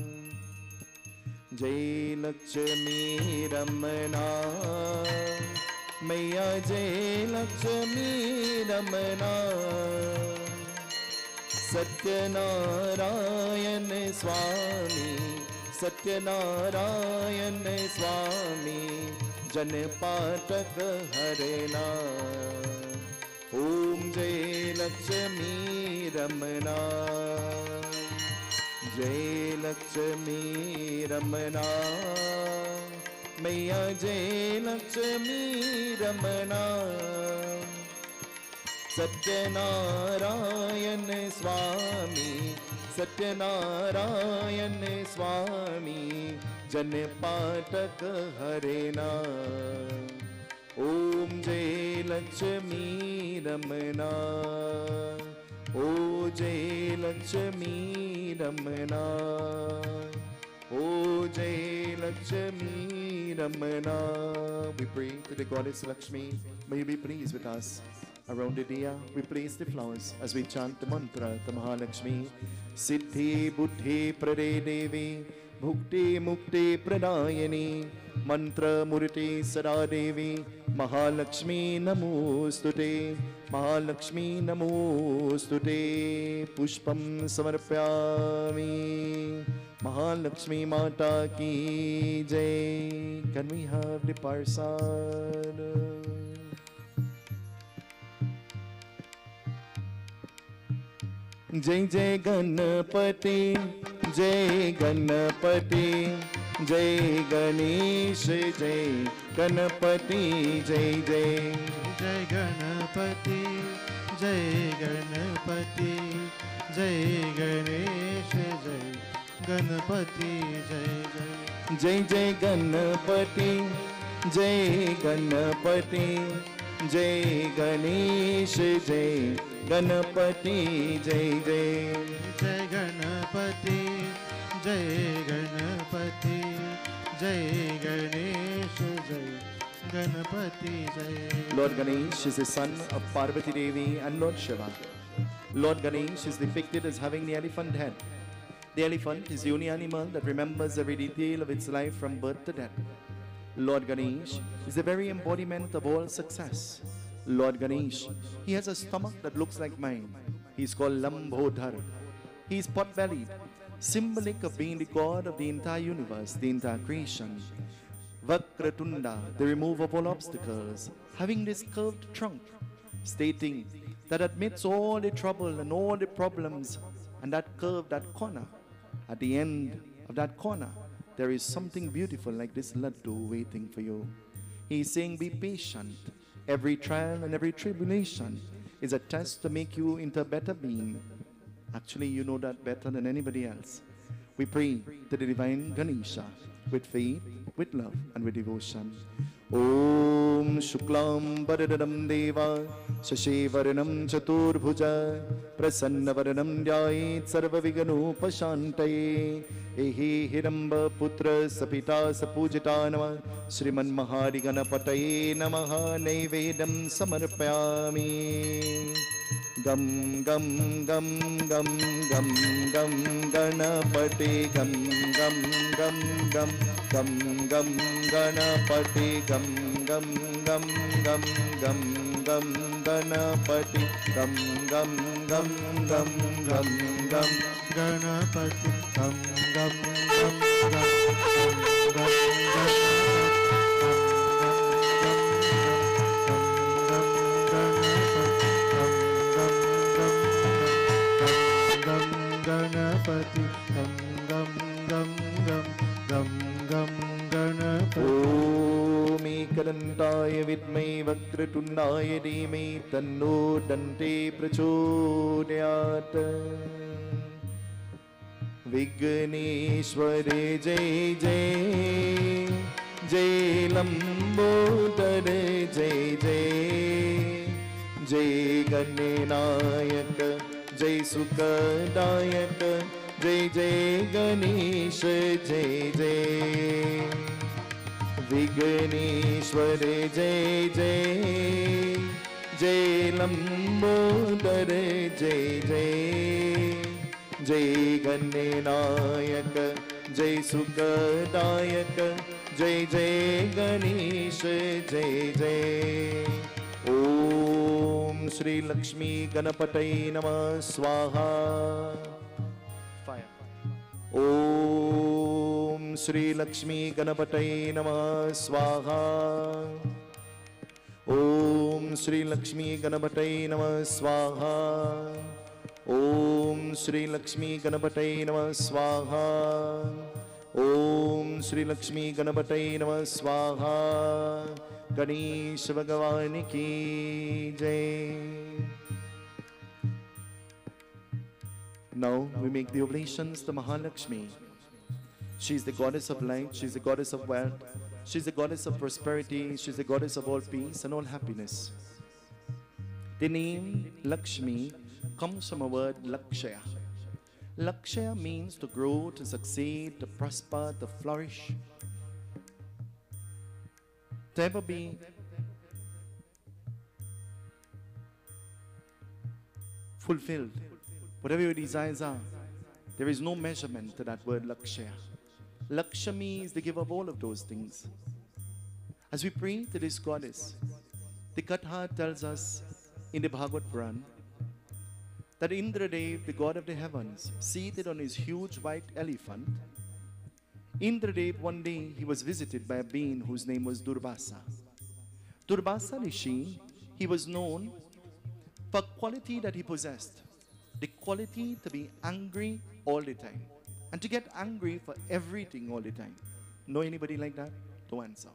Jai Lakshmi Ramana Maya Jai Lakshmi Ramana Satyanarayan Swami Satyanarayan Swami Janpatak Harena. Om Jai Lakshmi Ramana Jai Lakshmi Ramana Maya Jai Lakshmi Ramana Satyanarayan Swami Satyanarayan स्वामी जन पाठक हरेना ओम जय लक्ष्मी रमना ओ जय लक्ष्मी रमना ओ जय Lakshmi Ramna. We pray to the goddess Lakshmi. May you be pleased with us. Around the diya, we place the flowers as we chant the mantra to Mahalakshmi. Siddhi buddhi prade devi bhukti mukti pradayani mantra murti sada devi Mahalakshmi namostute Mahalakshmi namostute pushpam samarpyami Mahalakshmi Mata ki jai. Can we have the Persad? Jai Jai Ganapati, Jai Ganapati, Jai Ganesh, Jai Ganapati, Jai Jai. जय गणपति जय गणपति जय गणेश जय गणपति जय जय. जय जय गणपति जय गणपति जय गणेश जय गणपति जय जय. जय गणपति जय गणपति जय गणेश जय गणपति जय. Lord Ganesh is the son of Parvati Devi and Lord Shiva. Lord Ganesh is depicted as having the elephant head. The elephant is the only animal that remembers every detail of its life from birth to death. Lord Ganesh is the very embodiment of all success. Lord Ganesh, he has a stomach that looks like mine. He is called Lambodhar. He is pot-bellied, symbolic of being the god of the entire universe, the entire creation. Vakratunda, the remover of all obstacles, having this curved trunk, stating that amidst all the trouble and all the problems and that curve, that corner, at the end of that corner, there is something beautiful like this laddu waiting for you. He is saying, be patient. Every trial and every tribulation is a test to make you into a better being. Actually, you know that better than anybody else. We pray to the divine Ganesha with faith, with love, and with devotion. Om Shuklam Varadam Deva Shashivaranam Chaturbhuja Prasannavaranam Dhyayet Sarva Viganupashantaye Ehi Hiramba Putra Sapita Sapujita Nama Sriman Mahari Ganapataye Namaha Naivedam Samarpayami. Gam gam gam gam gam gam Ganapati gam gam gam gam gam gam Ganapati gam gam gam gam gam gam Ganapati gam gam gam gam gam gam Ganapati gam gam gam gam gam gam Ganapati gam gam gam gam gam gam Ganapati. Om Ekadantaya Vidmai Vakratundaya Dhimai Tanno Dante Prachodayat. Vighaneshwara Jai Jai Jai Lambodhara Jai Jai Jai Ganenayaka Jai Sukadayaka Jai Jai Ganesh Jai Jai Vighaneshwara Jai Jai Jai Lambodhara Jai Jai Jai Ganenayaka Jai Sukadayaka Jai Jai Ganesh Jai Jai. Om Shri Lakshmi Ganapataye Namah Swaha. Fire. Om Shri Lakshmi Ganapataye Namah Swaha. Om Shri Lakshmi Ganapataye Namah Swaha. Om Shri Lakshmi Ganapataye Namah Swaha. Om Shri Lakshmi Ganapataye Namah Swaha. Ganesh Bhagavan ki Jai. Now we make the oblations to Mahalakshmi. She is the goddess of light, she is the goddess of wealth, she is the goddess of prosperity, she is the goddess of all peace and all happiness. The name Lakshmi comes from a word Lakshaya. Lakshaya means to grow, to succeed, to prosper, to flourish, to ever be fulfilled. Whatever your desires are, there is no measurement to that word Lakshaya. Lakshmi is the giver of all of those things. As we pray to this goddess, the Katha tells us in the Bhagavad Puran that Indradev, the god of the heavens, seated on his huge white elephant, Indradev, one day he was visited by a being whose name was Durvasa. Durvasa Rishi, he was known for a quality that he possessed, the quality to be angry all the time and to get angry for everything all the time. Know anybody like that? Don't answer.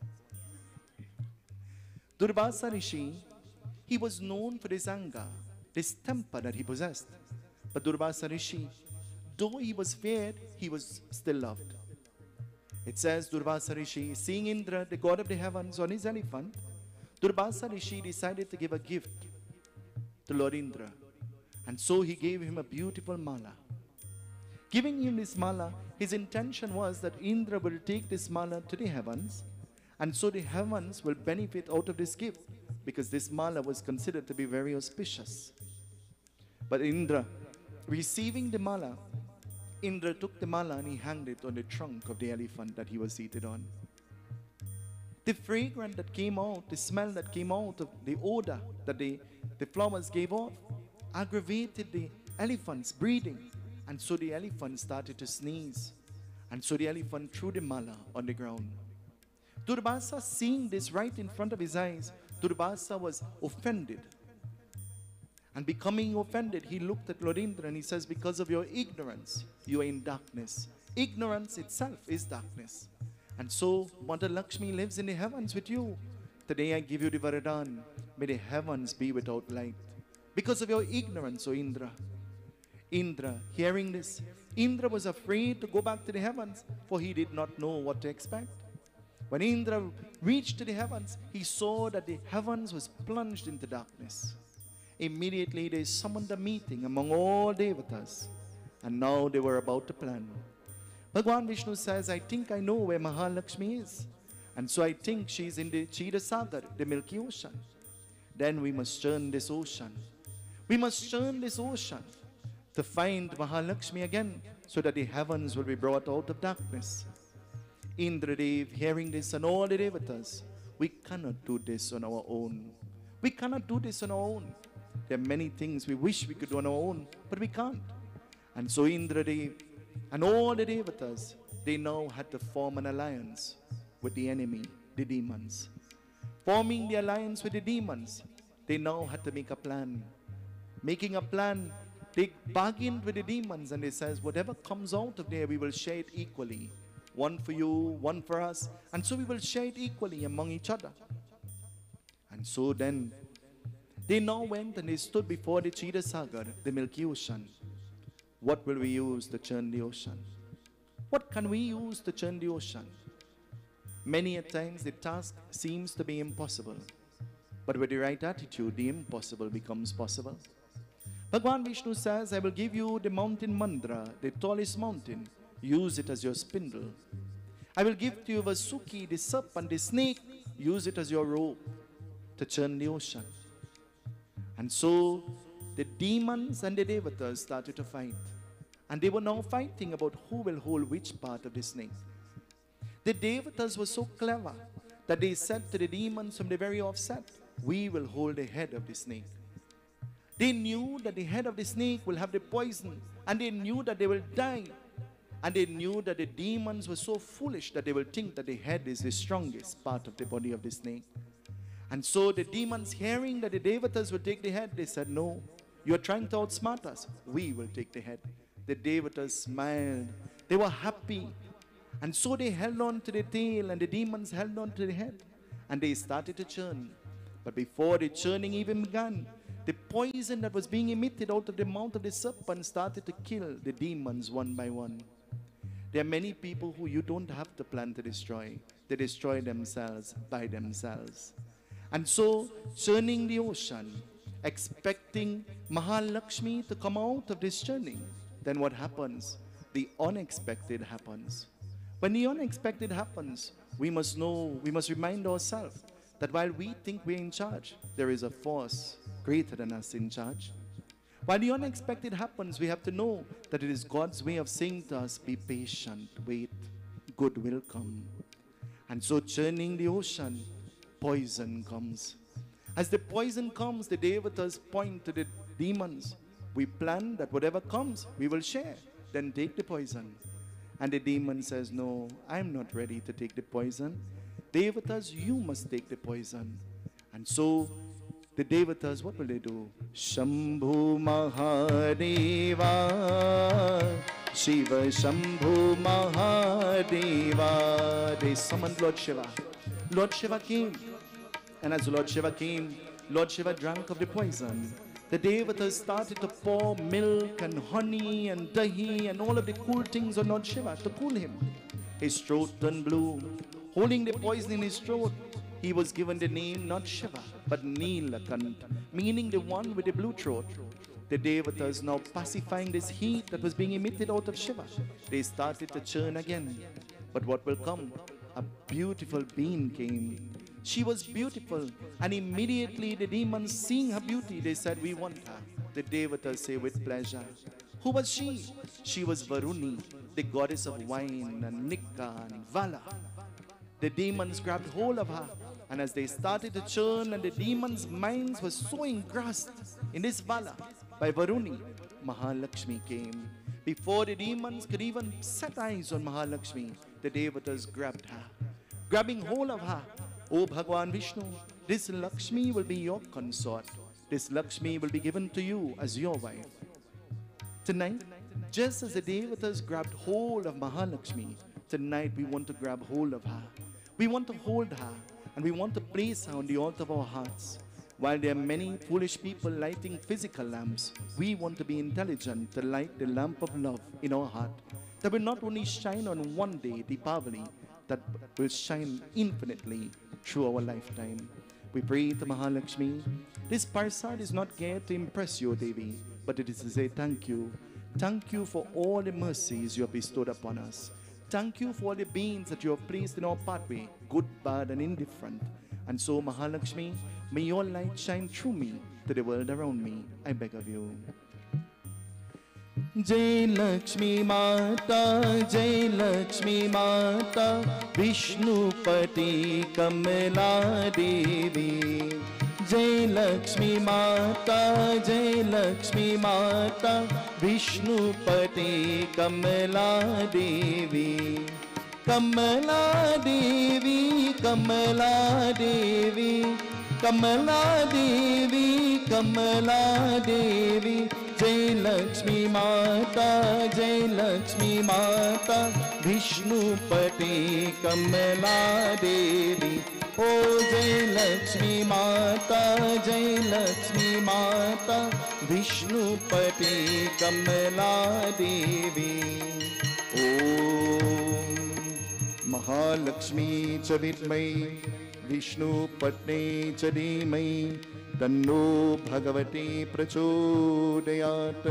Durvasa Rishi, he was known for this anger, this temper that he possessed. But Durvasa Rishi, though he was feared, he was still loved. It says Durvasa Rishi, seeing Indra, the god of the heavens, on his elephant, Durvasa Rishi decided to give a gift to Lord Indra. And so he gave him a beautiful mala. Giving him this mala, his intention was that Indra will take this mala to the heavens, and so the heavens will benefit out of this gift, because this mala was considered to be very auspicious. But Indra, receiving the mala, Indra took the mala and he hanged it on the trunk of the elephant that he was seated on. The fragrance that came out, the smell that came out of the odor that the, the flowers gave off, aggravated the elephant's breathing. And so the elephant started to sneeze. And so the elephant threw the mala on the ground. Durvasa, seeing this right in front of his eyes, Durvasa was offended. And becoming offended, he looked at Lord Indra and he says, because of your ignorance, you are in darkness. Ignorance itself is darkness. And so Mother Lakshmi lives in the heavens with you. Today I give you the Varadan. May the heavens be without light. Because of your ignorance, O Indra. Indra, hearing this, Indra was afraid to go back to the heavens, for he did not know what to expect. When Indra reached to the heavens, he saw that the heavens was plunged into darkness. Immediately they summoned a meeting among all devatas, and now they were about to plan. Bhagavan Vishnu says, I think I know where Mahalakshmi is, and so I think she is in the Kshirosagar, the Milky Ocean. Then we must churn this ocean. We must churn this ocean to find Mahalakshmi again, so that the heavens will be brought out of darkness. Indradev, hearing this, and all the devatas, we cannot do this on our own. We cannot do this on our own. There are many things we wish we could do on our own, but we can't. And so Indradev and all the devatas, they now had to form an alliance with the enemy, the demons. Forming the alliance with the demons, they now had to make a plan. Making a plan, they bargained with the demons and they says, whatever comes out of there, we will share it equally. One for you, one for us. And so we will share it equally among each other. And so then, they now went and they stood before the Kshirosagar, the Milky Ocean. What will we use to churn the ocean? What can we use to churn the ocean? Many a times the task seems to be impossible. But with the right attitude, the impossible becomes possible. Bhagavan Vishnu says, I will give you the mountain Mandra, the tallest mountain. Use it as your spindle. I will give to you Vasuki, the serpent, the snake. Use it as your rope to churn the ocean. And so the demons and the devatas started to fight. And they were now fighting about who will hold which part of the snake. The devatas were so clever that they said to the demons from the very offset, we will hold the head of the snake. They knew that the head of the snake will have the poison, and they knew that they will die. And they knew that the demons were so foolish that they will think that the head is the strongest part of the body of the snake. And so the demons, hearing that the devatas will take the head, they said, no, you are trying to outsmart us. We will take the head. The devatas smiled. They were happy. And so they held on to the tail, and the demons held on to the head. And they started to churn. But before the churning even began, The poison that was being emitted out of the mouth of the serpent started to kill the demons one by one. There are many people who you don't have to plan to destroy. They destroy themselves by themselves. And so, churning the ocean, expecting Mahalakshmi to come out of this churning, then what happens? The unexpected happens. When the unexpected happens, we must know, we must remind ourselves that while we think we're in charge, there is a force greater than us in charge. While the unexpected happens, we have to know that it is God's way of saying to us, be patient, wait, good will come. And so churning the ocean, poison comes. As the poison comes, the devatas point to the demons. We plan that whatever comes, we will share. Then take the poison. And the demon says, no, I'm not ready to take the poison. Devatas, you must take the poison. And so the devatas, what will they do? Shambhu Mahadeva, Shiva Shambhu Mahadeva. They summoned Lord Shiva. Lord Shiva came. And as Lord Shiva came, Lord Shiva drank of the poison. The devatas started to pour milk and honey and dahi and all of the cool things on Lord Shiva to cool him. His throat turned blue. Holding the poison in his throat, he was given the name not Shiva, but Nilakant, meaning the one with the blue throat. The devatas, now pacifying this heat that was being emitted out of Shiva, they started to churn again. But what will come? A beautiful being came. She was beautiful, and immediately the demons, seeing her beauty, they said, we want her. The devatas say, with pleasure. Who was she? She was Varuni, the goddess of wine and Nika and Vala. The demons grabbed hold of her, and as they started to churn, and the demons' minds were so engrossed in this Vala by Varuni, Mahalakshmi came. Before the demons could even set eyes on Mahalakshmi, the devatas grabbed her. Grabbing hold of her, O Bhagwan Vishnu, this Lakshmi will be your consort. This Lakshmi will be given to you as your wife. Tonight, just as the devatas grabbed hold of Mahalakshmi, tonight we want to grab hold of her. We want to hold her, and we want to place her on the altar of our hearts. While there are many foolish people lighting physical lamps, we want to be intelligent to light the lamp of love in our heart that will not only shine on one day, Deepavali, that will shine infinitely through our lifetime. We pray to Mahalakshmi. This Persad is not geared to impress you, Devi, but it is to say thank you. Thank you for all the mercies you have bestowed upon us. Thank you for all the beings that you have placed in our pathway, good, bad, and indifferent. And so, Mahalakshmi, may your light shine through me to the world around me. I beg of you. Jai Lakshmi Mata, Jai Lakshmi Mata, Vishnu Pati Kamla Devi. Jai Lakshmi Mata, Jai Lakshmi Mata, Vishnu Pati Kamla Devi. Kamla Devi, Kamla Devi, Kamla Devi, Kamla Devi. Jai Lakshmi Mata, Jai Lakshmi Mata, Vishnu Pati Kamla Devi. Oh Jai Lakshmi Mata, Jai Lakshmi Mata, Vishnu Pati Kamla Devi. Om Mahalakshmi Chavitmai, Vishnu Patne Chadimai, Tanno Bhagavati Prachodayat.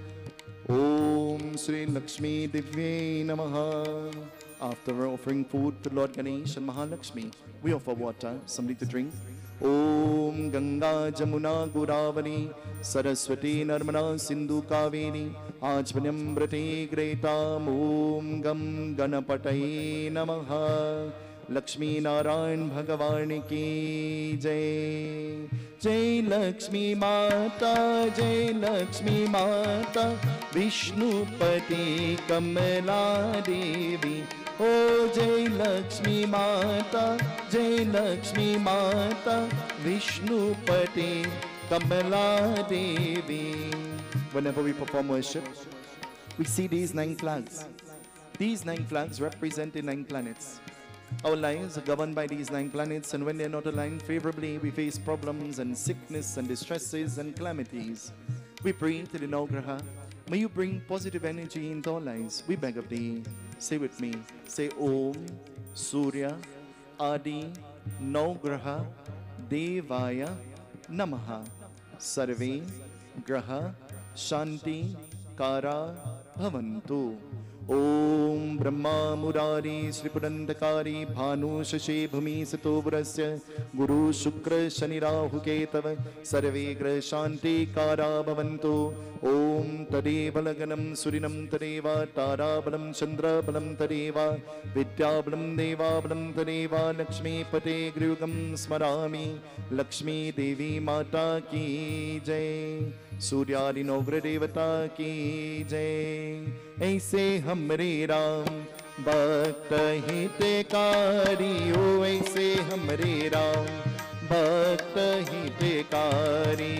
Om Sri Lakshmi Divye Namaha. After offering food to Lord Ganesh and Mahalakshmi, we offer water, something to drink. Om Ganga Jamuna Godavari Saraswati Narmada Sindhu Kaveri Ajvanyam Brate Gretam. Om Gam Ganapataye Namaha. Lakshmi Narayan Bhagavani Ki Jai. Jai Lakshmi Mata, Jai Lakshmi Mata, Vishnu Pati Kamla Devi. Oh Jai Lakshmi Mata, Jai Lakshmi Mata, Vishnu Pati Kamla Devi. Whenever we perform worship, we see these nine flags. These nine flags represent the nine planets. Our lives are governed by these nine planets, and when they are not aligned favorably, we face problems and sickness and distresses and calamities. We pray to the Navgraha. May you bring positive energy into our lives. We beg of thee. Say with me. Say Om Surya Adi Navgraha Devaya Namaha. Sarve Graha Shanti Kara Bhavantu. Om Brahma Murari Sripurantakari Bhanu Shashi Bhumi Satovrasya Guru Shukra Shani Rahu Ketav Sarve Gra Shanti Kara Bhavantu. Om Tadevala Surinam Tadeva Tarabalam Chandra Balam Tadeva Vidyabalam Deva Balam Tadeva Lakshmi Pate Grugam Smarami Lakshmi Devi Mata Ki Jai सूर्यादि नवग्रह देवता की जय। ऐसे हमरे राम भक्त हितकारी हो, ऐसे हमरे राम भक्त हितकारी।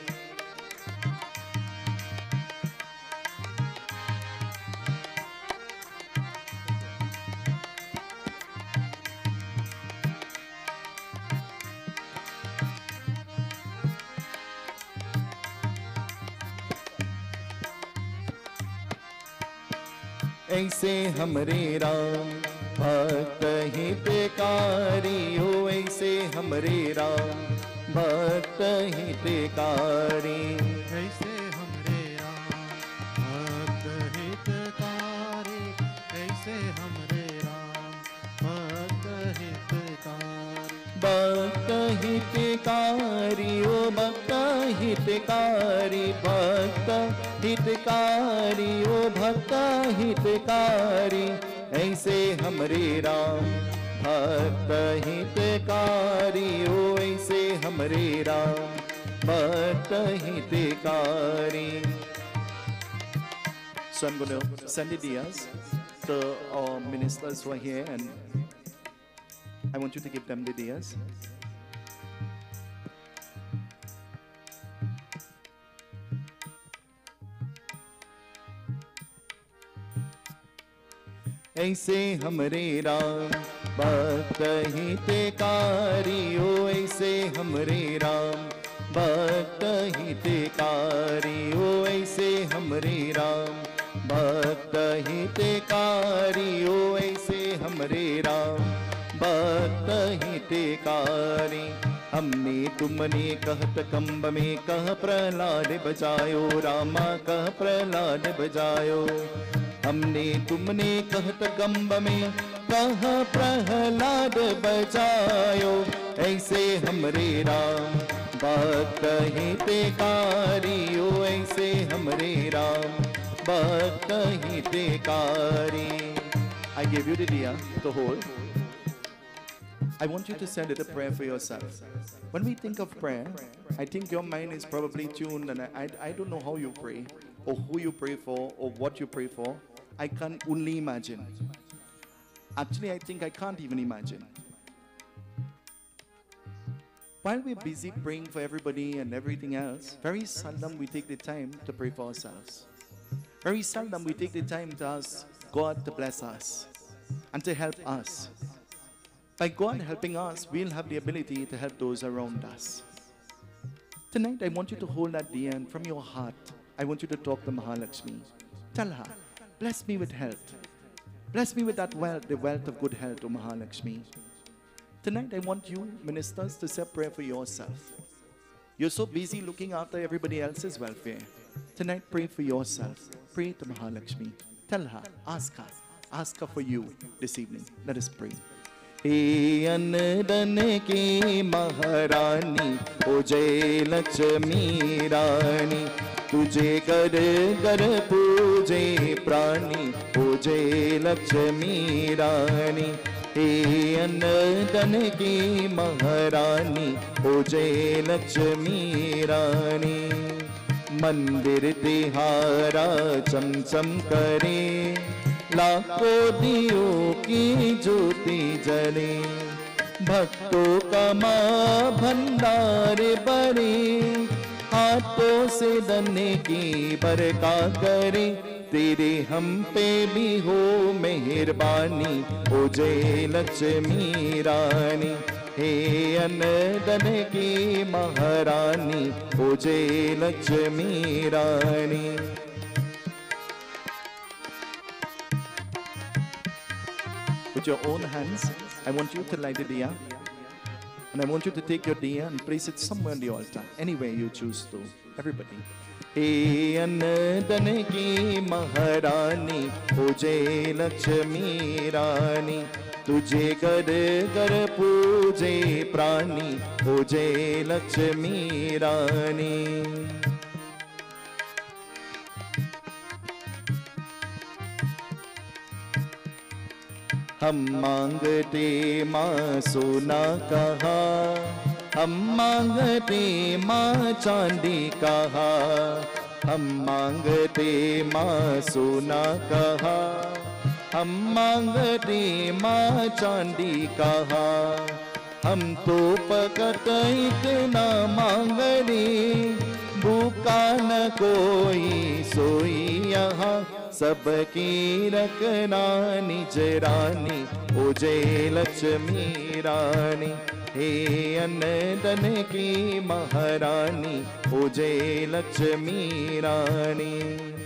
ऐसे हमरे राम भक्त हितकारी हो, ऐसे हमरे राम भक्त हितकारी। ऐसे हमरे राम भक्त हितकारी, ऐसे हमरे राम भक्त हितकारी। भक्त हितकारी ओ भक्त हितकारी, भक्त हितकारी ओ भक्त हितकारी। ऐसे हमरे राम भक्त हितकारी ओ, ऐसे हमरे राम भक्त हितकारी। So I'm going to send the diyas to our ministers who are here, and I want you to give them the diyas. ऐसे हमरे राम भक्त हितकारी ओ, ऐसे हमरे राम भक्त हितकारी ओ, ऐसे हमरे राम भक्त हितकारी ओ, ऐसे हमरे राम भक्त हितकारी। हमने तुमने कहत कंब में कह प्रहलाद बचायो, रामा कह प्रहलाद बचायो। हमने तुमने कहत कंब में कह प्रहलाद बचायो, ऐसे हमरे राम भक्त हितकारी ओ, ऐसे हमरे राम भक्त हितकारी। I give you the diya to hold. I want you to send it a prayer for yourself. When we think of prayer, I think your mind is probably tuned, and I, I, I don't know how you pray, or who you pray for, or what you pray for. I can only imagine. Actually, I think I can't even imagine. While we're busy praying for everybody and everything else, very seldom we take the time to pray for ourselves. Very seldom we take the time to ask God to bless us and to help us. By God helping us, we'll have the ability to help those around us. Tonight, I want you to hold that diya, and from your heart, I want you to talk to Mahalakshmi. Tell her, bless me with health. Bless me with that wealth, the wealth of good health, O Mahalakshmi. Tonight, I want you, ministers, to say a prayer for yourself. You're so busy looking after everybody else's welfare. Tonight, pray for yourself. Pray to Mahalakshmi. Tell her, ask her. Ask her for you this evening. Let us pray. हे अनदन की महारानी ओ जय लक्ष्मी रानी, तुझे कर कर पूजे प्राणी ओ जय लक्ष्मी रानी। हे अनदन की महारानी ओ जय लक्ष्मी रानी। मंदिर तिहारा चमचम करे, लाखों दियों की ज्योति जले। भक्तों का माँ भंडार भरे, हाथों से धन की बरका करे। तेरे हम पे भी हो मेहरबानी, ओ जय लक्ष्मी रानी। हे अनदन की महारानी, ओ जय लक्ष्मी रानी। With your own hands, I want you to light the diya, and I want you to take your diya and place it somewhere on the altar, anywhere you choose to. Everybody. हे अनदन की महारानी, ओ जय लक्ष्मी रानी। तुझे कर कर पूजे प्राणी, ओ जय लक्ष्मी रानी। हम मांगते माँ सोना कहा, हम मांगते माँ चांदी कहा, हम मांगते माँ सोना कहा, हम मांगते माँ चांदी कहा। हम तो पकड़ इतना मांग रे, भूखा न कोई सोई यहाँ, सबकी रखना निज रानी, ओ जय लक्ष्मी रानी। हे अनदन की महारानी, ओ जय लक्ष्मी रानी।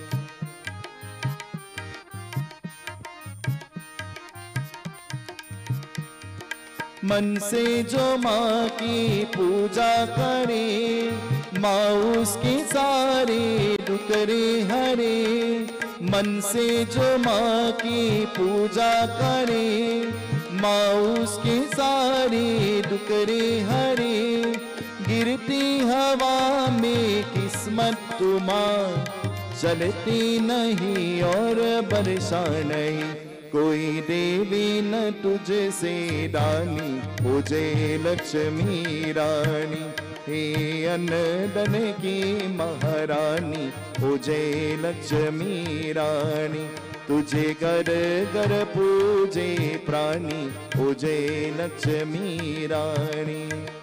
मन से जो माँ की पूजा करे, माँ उसकी सारी डुकरे हरे। मन से जो माँ की पूजा करे, माँ उसकी सारी डुकरे हरे। गिरती हवा में किस्मत तुम्हां, चलती नहीं और बरसा नहीं, कोई देवी न तुझसे दानी, ओ जय लक्ष्मी रानी। हे अनदन की महारानी, ओ जय लक्ष्मी रानी। तुझे घर घर पूजे प्राणी, ओ जय लक्ष्मी रानी।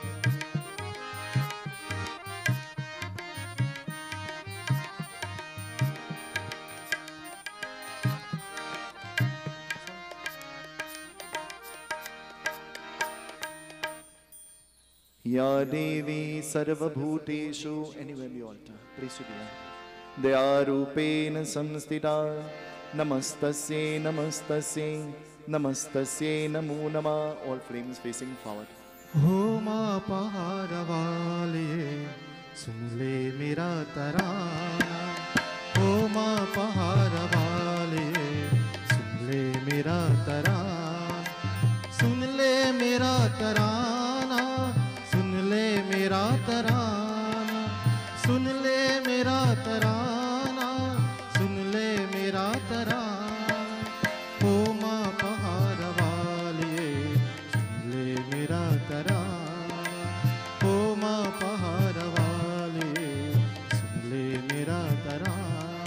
या देवी सर्वभूतेषु, anywhere the altar, please to be दयारूपेण संस्थिता, नमस्तस्यै नमस्तस्यै नमस्तस्यै नमो नमः। All flames facing forward. हो माँ पहाड़ वालिए, सुन ले मेरा तराना। हो माँ पहाड़ वालिए, सुन ले मेरा तराना। सुन ले मेरा तराना, सुन ले मेरा तराना, सुन ले मेरा तराना, सुन ले मेरा तराना। हो माँ पहाड़ वालिए, सुन ले मेरा तराना। हो माँ पहाड़ वालिए, सुन ले मेरा तराना।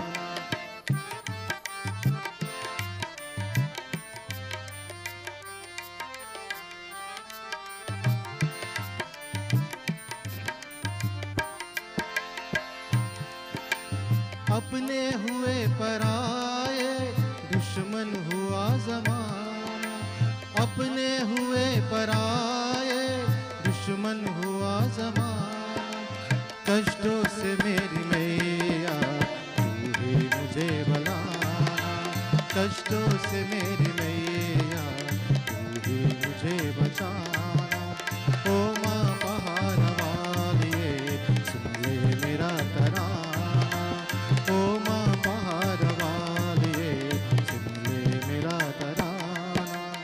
अपने हुए पराए, दुश्मन हुआ जमाना। अपने हुए पराए, दुश्मन हुआ जमाना। कष्टों से मेरी मैया, तू ही मुझे बलाना। कष्टों से मेरी मैया, तू ही मुझे बचाना। ओ माँ पहाड़ वालिए, सुन ले मेरा तराना। ओ माँ पहाड़ वालिए, सुन ले मेरा तराना।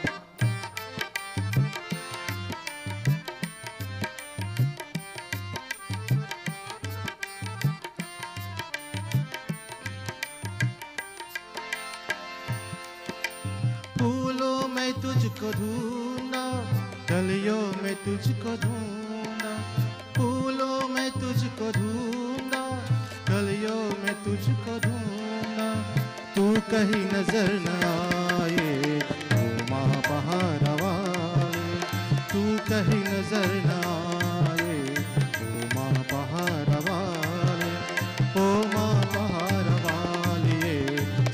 फूलों में तुझको ढूंढा, गलियों में तुझको ढूंढा। फूलों में तुझको ढूंढा, गलियों में तुझको ढूंढा। तू कहीं नजर न आए, ओ माँ पहाड़ वाले। तू कहीं नजर न आए, ओ माँ पहाड़ वाले। ओ माँ पहाड़ वालिए,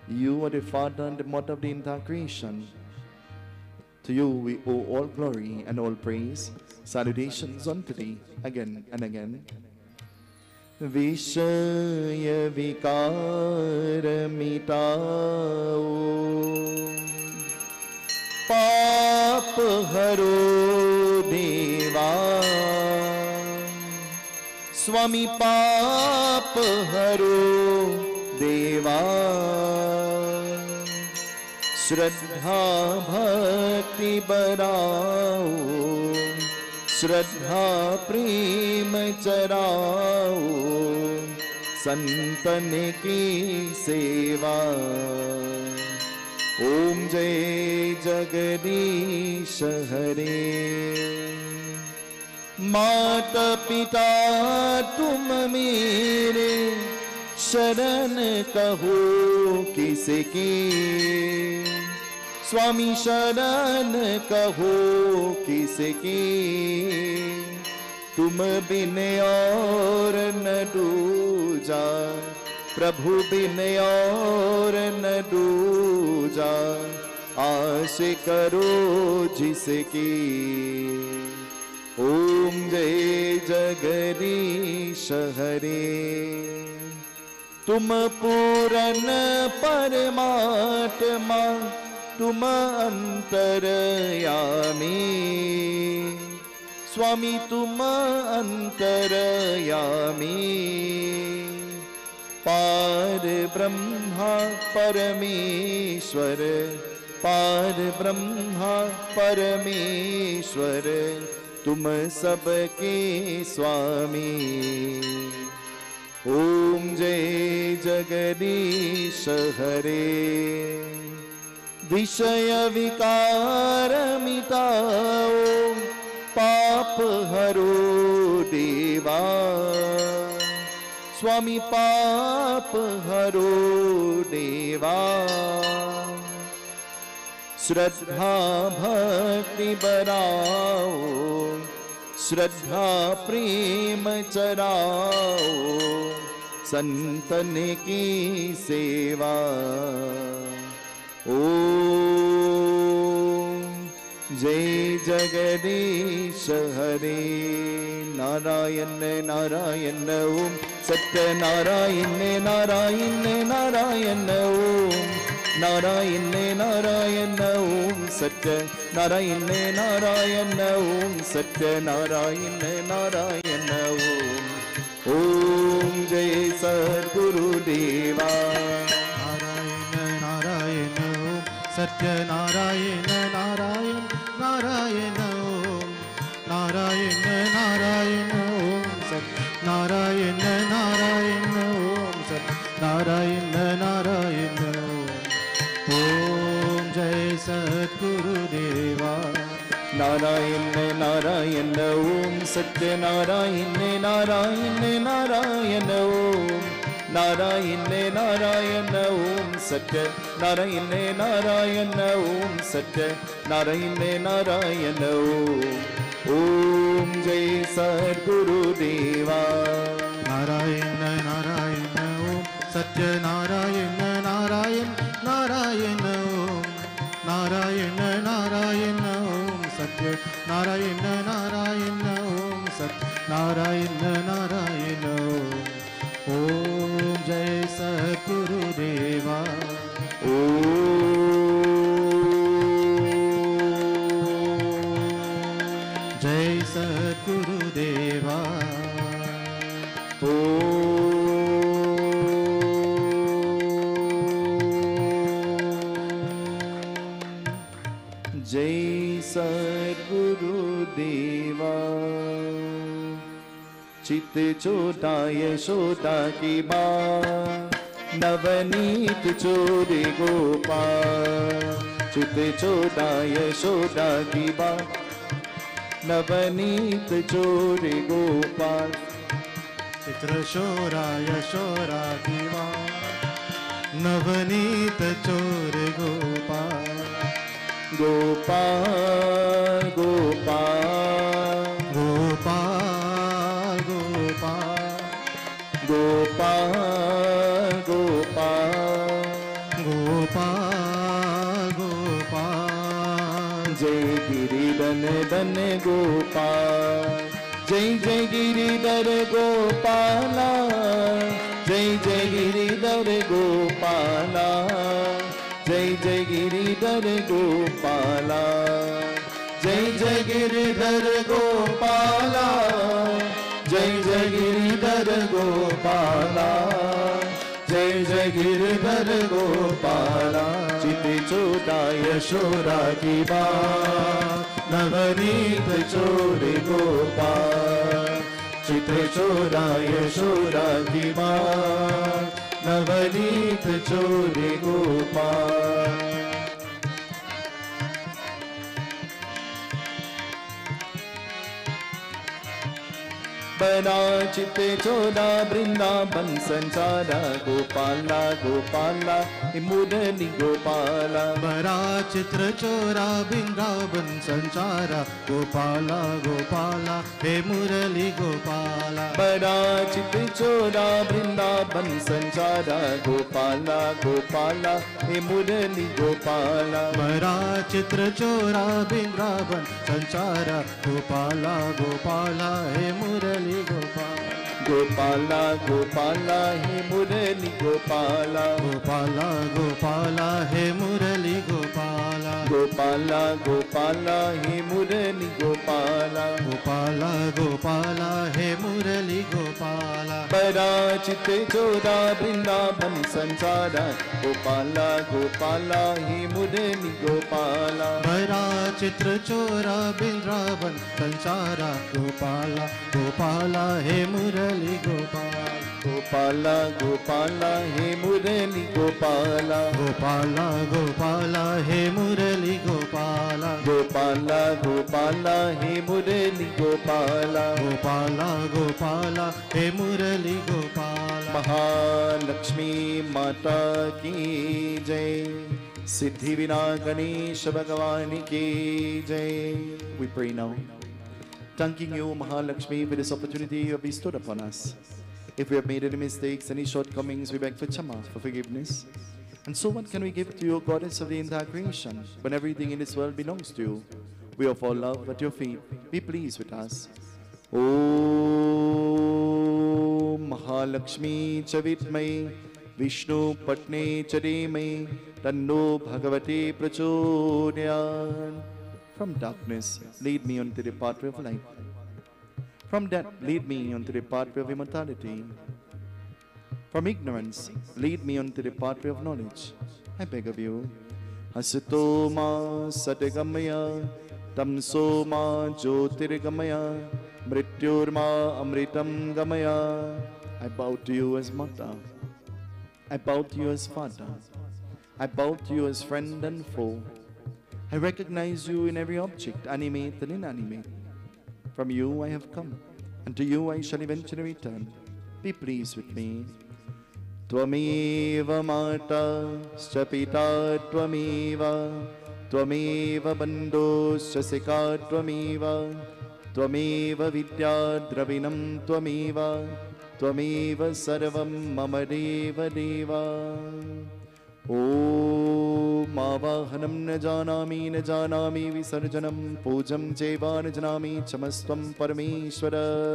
You are the Father and the Mother of the entire creation. To you we owe all glory and all praise. Salutations unto thee again and again. Vishaya vikara mitao पाप हरो देवा स्वामी पाप हरो देवा श्रद्धा भक्ति बराओ श्रद्धा प्रेम चराओ संतन की सेवा ओम जय जगदीश हरे। माता पिता तुम मेरे शरण कहो किसकी स्वामी शरण कहो किसकी तुम बिन और न दूजा प्रभु बिन और न दूजा आश करो जिसकी ओम जय जगदीश हरे। तुम पूरन परमात्मा तुम अंतरयामी स्वामी तुम अंतरयामी पार ब्रह्मा परमेश्वर पार ब्रह्मा परमेश्वर तुम सबके स्वामी ओम जय जगदीश हरे। विषय विकार मिटाओ पाप हरो देवा स्वामी पाप हरो देवा श्रद्धा भक्ति बराओ श्रद्धा प्रेम चराओ संतन की सेवा ओम जय जगदीश हरे। नारायण नारायण ओम सत्य नारायण नारायण नारायण ओम नारायण नारायण ओम सत्य नारायण नारायण ओम सत्य नारायण नारायण ओम ओम जय सद्गुरुदेवा। नारायण नारायण ओम सत्य नारायण नारायण नारायण ओम नारायण नारायण ओम सत्य नारायण नारायण ओम सत्य नारायण नारायण ओम जय सद्गुरुदेवा। नारायण नारायण ओम सत्य नारायण नारायण नारायण ओम नारायण नारायण ओम सत्य नारायण नारायण ओम सत्य नारायण नारायण ओम जय सद्गुरुदेवा। नारायण नारायण ओम सत्य नारायण नारायण नारायण ओम नारायण नारायण ओम सत्य नारायण नारायण ओम सत्य नारायण नारायण ओम जय सद्गुरुदेवा। जय सद्गुरुदेवा। जय सद्गुरुदेवा। चित चोटा यशोदा की माँ नवनीत चोरी गोपाल चित चोटा यशोदा की माँ नवनीत चोरी गोपाल चित्र शोरा यशोरा की माँ नवनीत चोर गोपाल गोपाल गोपाल गोपाल गोपाल गोपाल गोपाल धन गोपाल। जय जय गिरिधर गोपाला, जय जय गिरिधर गोपाला, जय जय गिरिधर गोपाला, जय जय गिरिधर गोपाला, जय जय गिरिधर गोपाला, जय जय गिरिधर गोपाला। चिते चोदा यशोदा की बात, नवनीत चोरे गोपाल। चिते चोदा यशोदा की बात, नवनीत चोरे गोपाल। बना चिते चोदा वृंदावन संचारा, गोपाला गोपाला मुरली गोपाला। बड़ा चित्र चोरा वृंदावन संचारा, गोपाला गोपाला हे मुरली गोपाला। बड़ा चिते चोरा वृंदावन संचारा, गोपाला गोपाला हे मुरली गोपाला। बड़ा चित्र चोरा वृंदावन संचारा, गोपाला गोपाला हे मुरली गोपाल। गोपाला गोपाला हे मुरली गोपाला, गोपाला गोपाला हे मुरली गोपाला। गोपाला गोपाला हे मुरली गोपाला। गोपाला गोपाला हे मुरली गोपाला। बड़ा चिते चोरा वृंदावन संचारा, गोपाला गोपाला हे मुरली गोपाला। बड़ा चित्र चोरा वृंदावन संचारा, गोपाला गोपाला हे मुरली गोपाल। गोपाला गोपाला हे मुरली गोपाला। गोपाला गोपाला हे मुरली गोपाला। गोपाला गोपाला हे मुरली गोपाला। गोपाला गोपाला हे मुरली गोपाला। महालक्ष्मी माता की जय, सिद्धि विना गणेश भगवान की जय। We pray now, thanking you, Mahalakshmi, for this opportunity you have bestowed upon us. If we have made any mistakes, any shortcomings, we beg for Chama, for forgiveness. And so what can we give to you, Goddess of the entire creation, when everything in this world belongs to you? We offer love at your feet. Be pleased with us. Om Mahalakshmi Chavitmai Vishnu Patne Chadimai Tanno Bhagavate Prachodyan. From darkness, lead me onto the pathway of light. From death, lead me onto the pathway of immortality. From ignorance, lead me onto the pathway of knowledge. I beg of you. Asito ma satagamaya, tamso ma jyotirgamaya, mrityur ma amritam gamaya. I bow to you as mother. I bow to you as father. I bow to you as friend and foe. I recognize you in every object, animate and inanimate. From you I have come, and to you I shall eventually return. Be pleased with me. Tvameva mata scha pita tvameva, tvameva bandhoscha sika tvameva, tvameva vidya dravinam tvameva, tvameva sarvam mama deva deva. Om Avahanam न जानामि न जानामि विसर्जनम पूजम चैवा न जानामि चमस्त्वं परमेश्वर।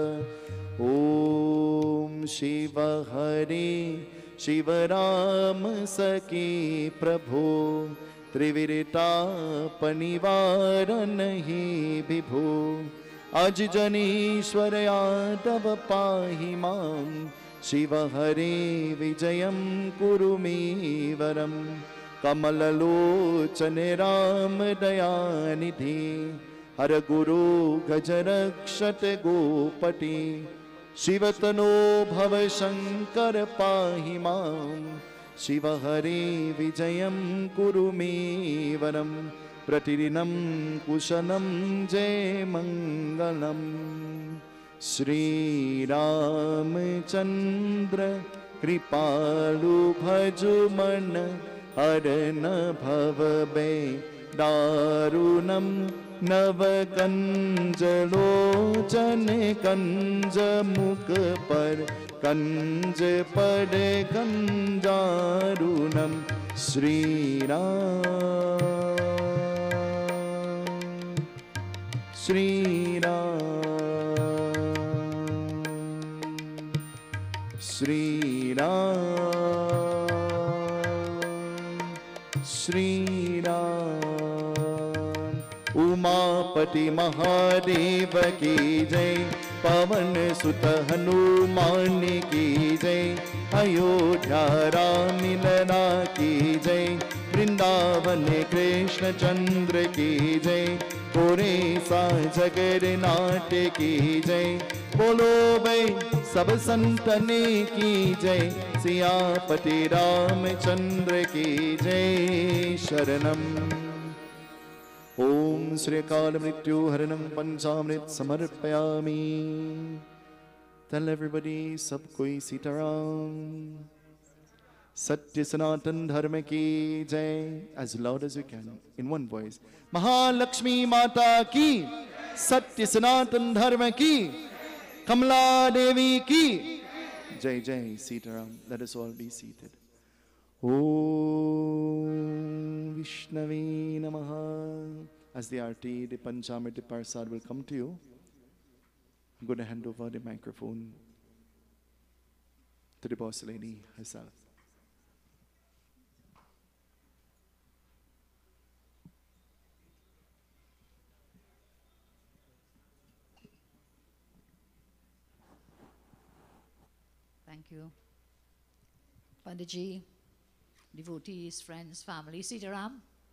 ओम शिव हरे शिव राम सखी प्रभो, त्रिविरतापनिवारण ही विभो। अज जनीश्वर यादव पाहि मां, शिव हरे विजयं कुरु मे वरम्। कमललोचन राम दयानिधि, हर गुरु गजरक्षत गोपति। शिवतनो भव शंकर पाहि मां, शिव हरे विजयं कुरु मे वरम्। प्रतिदिनं कुशलं जय मंगलम्। श्री रामचंद्र कृपालु भजु मन, हरन भव बे दारुणम। नव कंज लोचन कंज मुख पर, कंज पर कंजारुणम। Shri Ram Shri Ram, Shri Ram, Shri Ram. Umapati Mahadev की जय, पवन सुत हनुमान की जय, अयोध्या राम लला की जय, वृंदावन कृष्ण चंद्र की जय, कोरेसा जगन्नाथ की जय। बोलो भाई सब संतने की जय, सियापति रामचंद्र की जय। शरणम। ओम श्री काल मृत्यु हरणम पंचामृत समर्पयामि। Tell everybody, सब कोई सीताराम। सत्य सनातन धर्म की जय। As loud as you can, in one voice. Mahalakshmi माता की, सत्य सनातन धर्म की, कमला देवी की जय जय। Sitaram. Let us all be seated. Om Vishnave Namaha. As the arti, the Panchamrita Persad will come to you. I'm going to hand over the microphone to the boss lady herself. Thank you. Panditji, devotees, friends, family, Sitaram.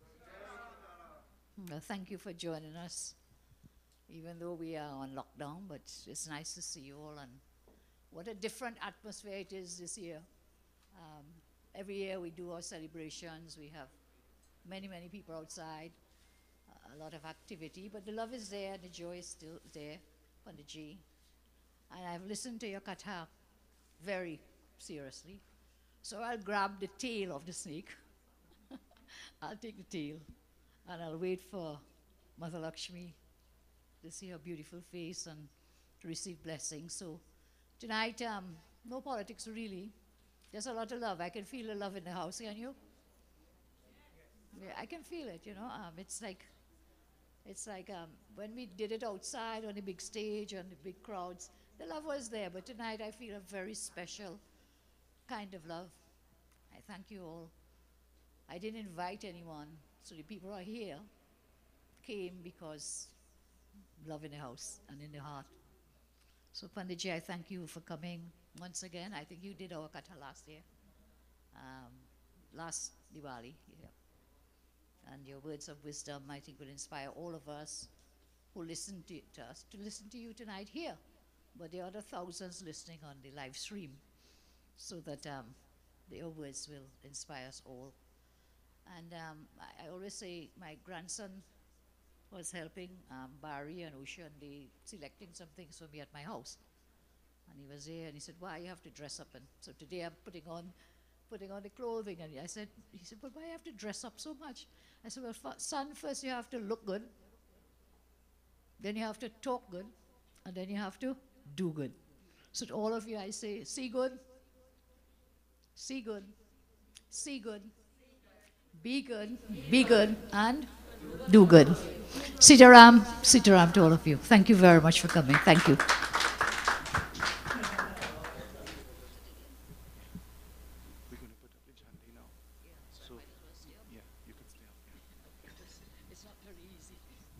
Uh, thank you for joining us, even though we are on lockdown, but it's nice to see you all, and what a different atmosphere it is this year. Um, every year we do our celebrations, we have many, many people outside, uh, a lot of activity, but the love is there, the joy is still there, Panditji. And I've listened to your katha very seriously, so I'll grab the tail of the snake. I'll take the tail. And I'll wait for Mother Lakshmi to see her beautiful face and to receive blessings. So tonight, um, no politics really. There's a lot of love. I can feel the love in the house, can you? Yeah, I can feel it, you know. Um, it's like, it's like um, when we did it outside on the big stage and the big crowds, the love was there. But tonight I feel a very special kind of love. I thank you all. I didn't invite anyone. So the people who are here came because love in the house and in the heart. So Panditji, I thank you for coming once again. I think you did our katha last year, um, last Divali. Yeah. And your words of wisdom, I think, will inspire all of us who listen to, to us to listen to you tonight here. But there are other thousands listening on the live stream, so that um, your words will inspire us all. And um, I, I always say my grandson was helping um, Barry and Usha, and they selecting some things for me at my house. And he was there, and he said, "Why you have to dress up?" And so today I'm putting on, putting on the clothing. And I said, he said, "But why you have to dress up so much?" I said, "Well, son, first you have to look good, then you have to talk good, and then you have to do good." So to all of you, I say, see good, see good, see good. Be good, be good, and do good. Sitaram, Sitaram to all of you. Thank you very much for coming. Thank you. We're going to put up the jhanti now. So, yeah, you can stay up. Yeah. It's not very easy.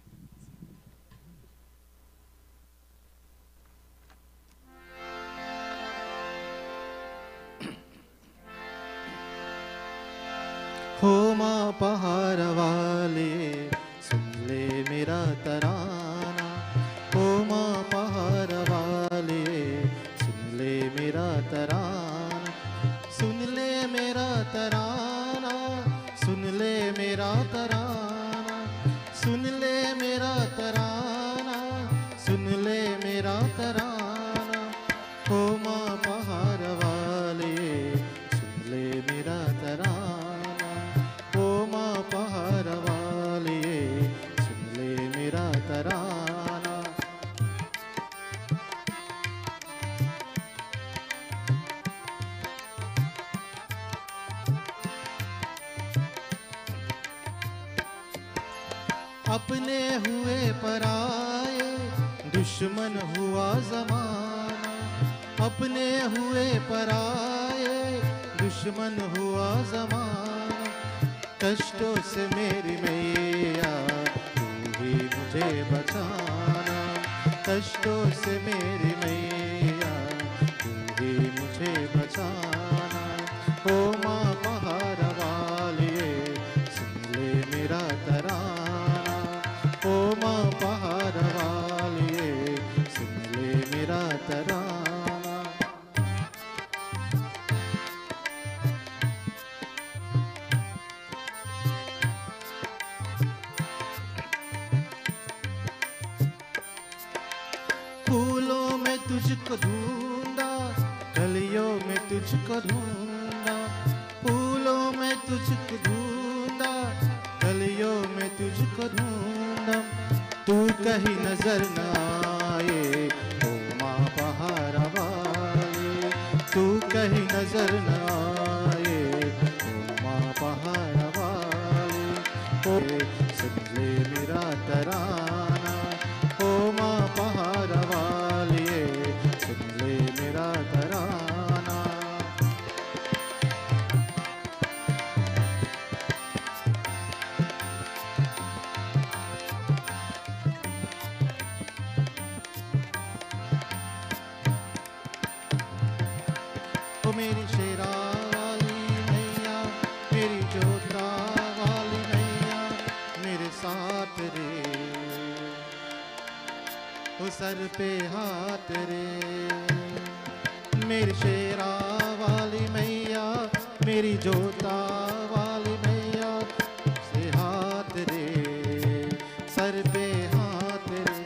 हो माँ पहाड़ वाले सुन ले मेरा तराना, हो माँ पहाड़ वाले सुन ले मेरा तराना, सुन ले मेरा तराना, सुन ले मेरा तराना, सुन ले मेरा तराना, सुन ले मेरा तराना, हो माँ पहाड़ वाले सुन ले मेरा तराना, हो माँ पहाड़ वाले सुन ले मेरा तराना। अपने हुए पराए दुश्मन हुआ जमाना, अपने हुए पराए, दुश्मन हुआ जमाना। कष्टों से मेरी मैया तू ही मुझे बचाना, कष्टों से मेरी मैया तू ही मुझे बचाना। ओ माँ पहाड़ वालिए सुन ले मेरा तराना, ओ माँ पहाड़ वालिए सुन ले मेरा तराना। फूलों में तुझको ढूंढा, गलियों में तुझको ढूंढा, फूलों में तुझको ढूंढा, गलियों में तुझको ढूंढा। तू कहीं नजर न आए ओ माँ पहाड़ वाली, तू कहीं नजर न आए ओ माँ पहाड़ वाली। ओ सुन ले मेरा तराना, ओ माँ पहाड़ वालिए सुन ले मेरा तराना। ओ मेरी शेरा वाली मैया, मेरी जोता वाली मैया, मेरे साथ रे ओ सर पे हाथ रे। मेरी शेरा वाली मैया, मेरी जोता वाली मैया, से हाथ रे सर पे हाथ रे।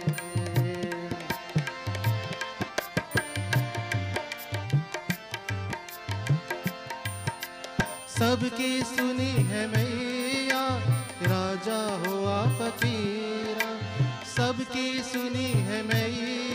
सबकी सुनी है मैया, राजा हुआ फकीरा, सबकी सुनी है मैया,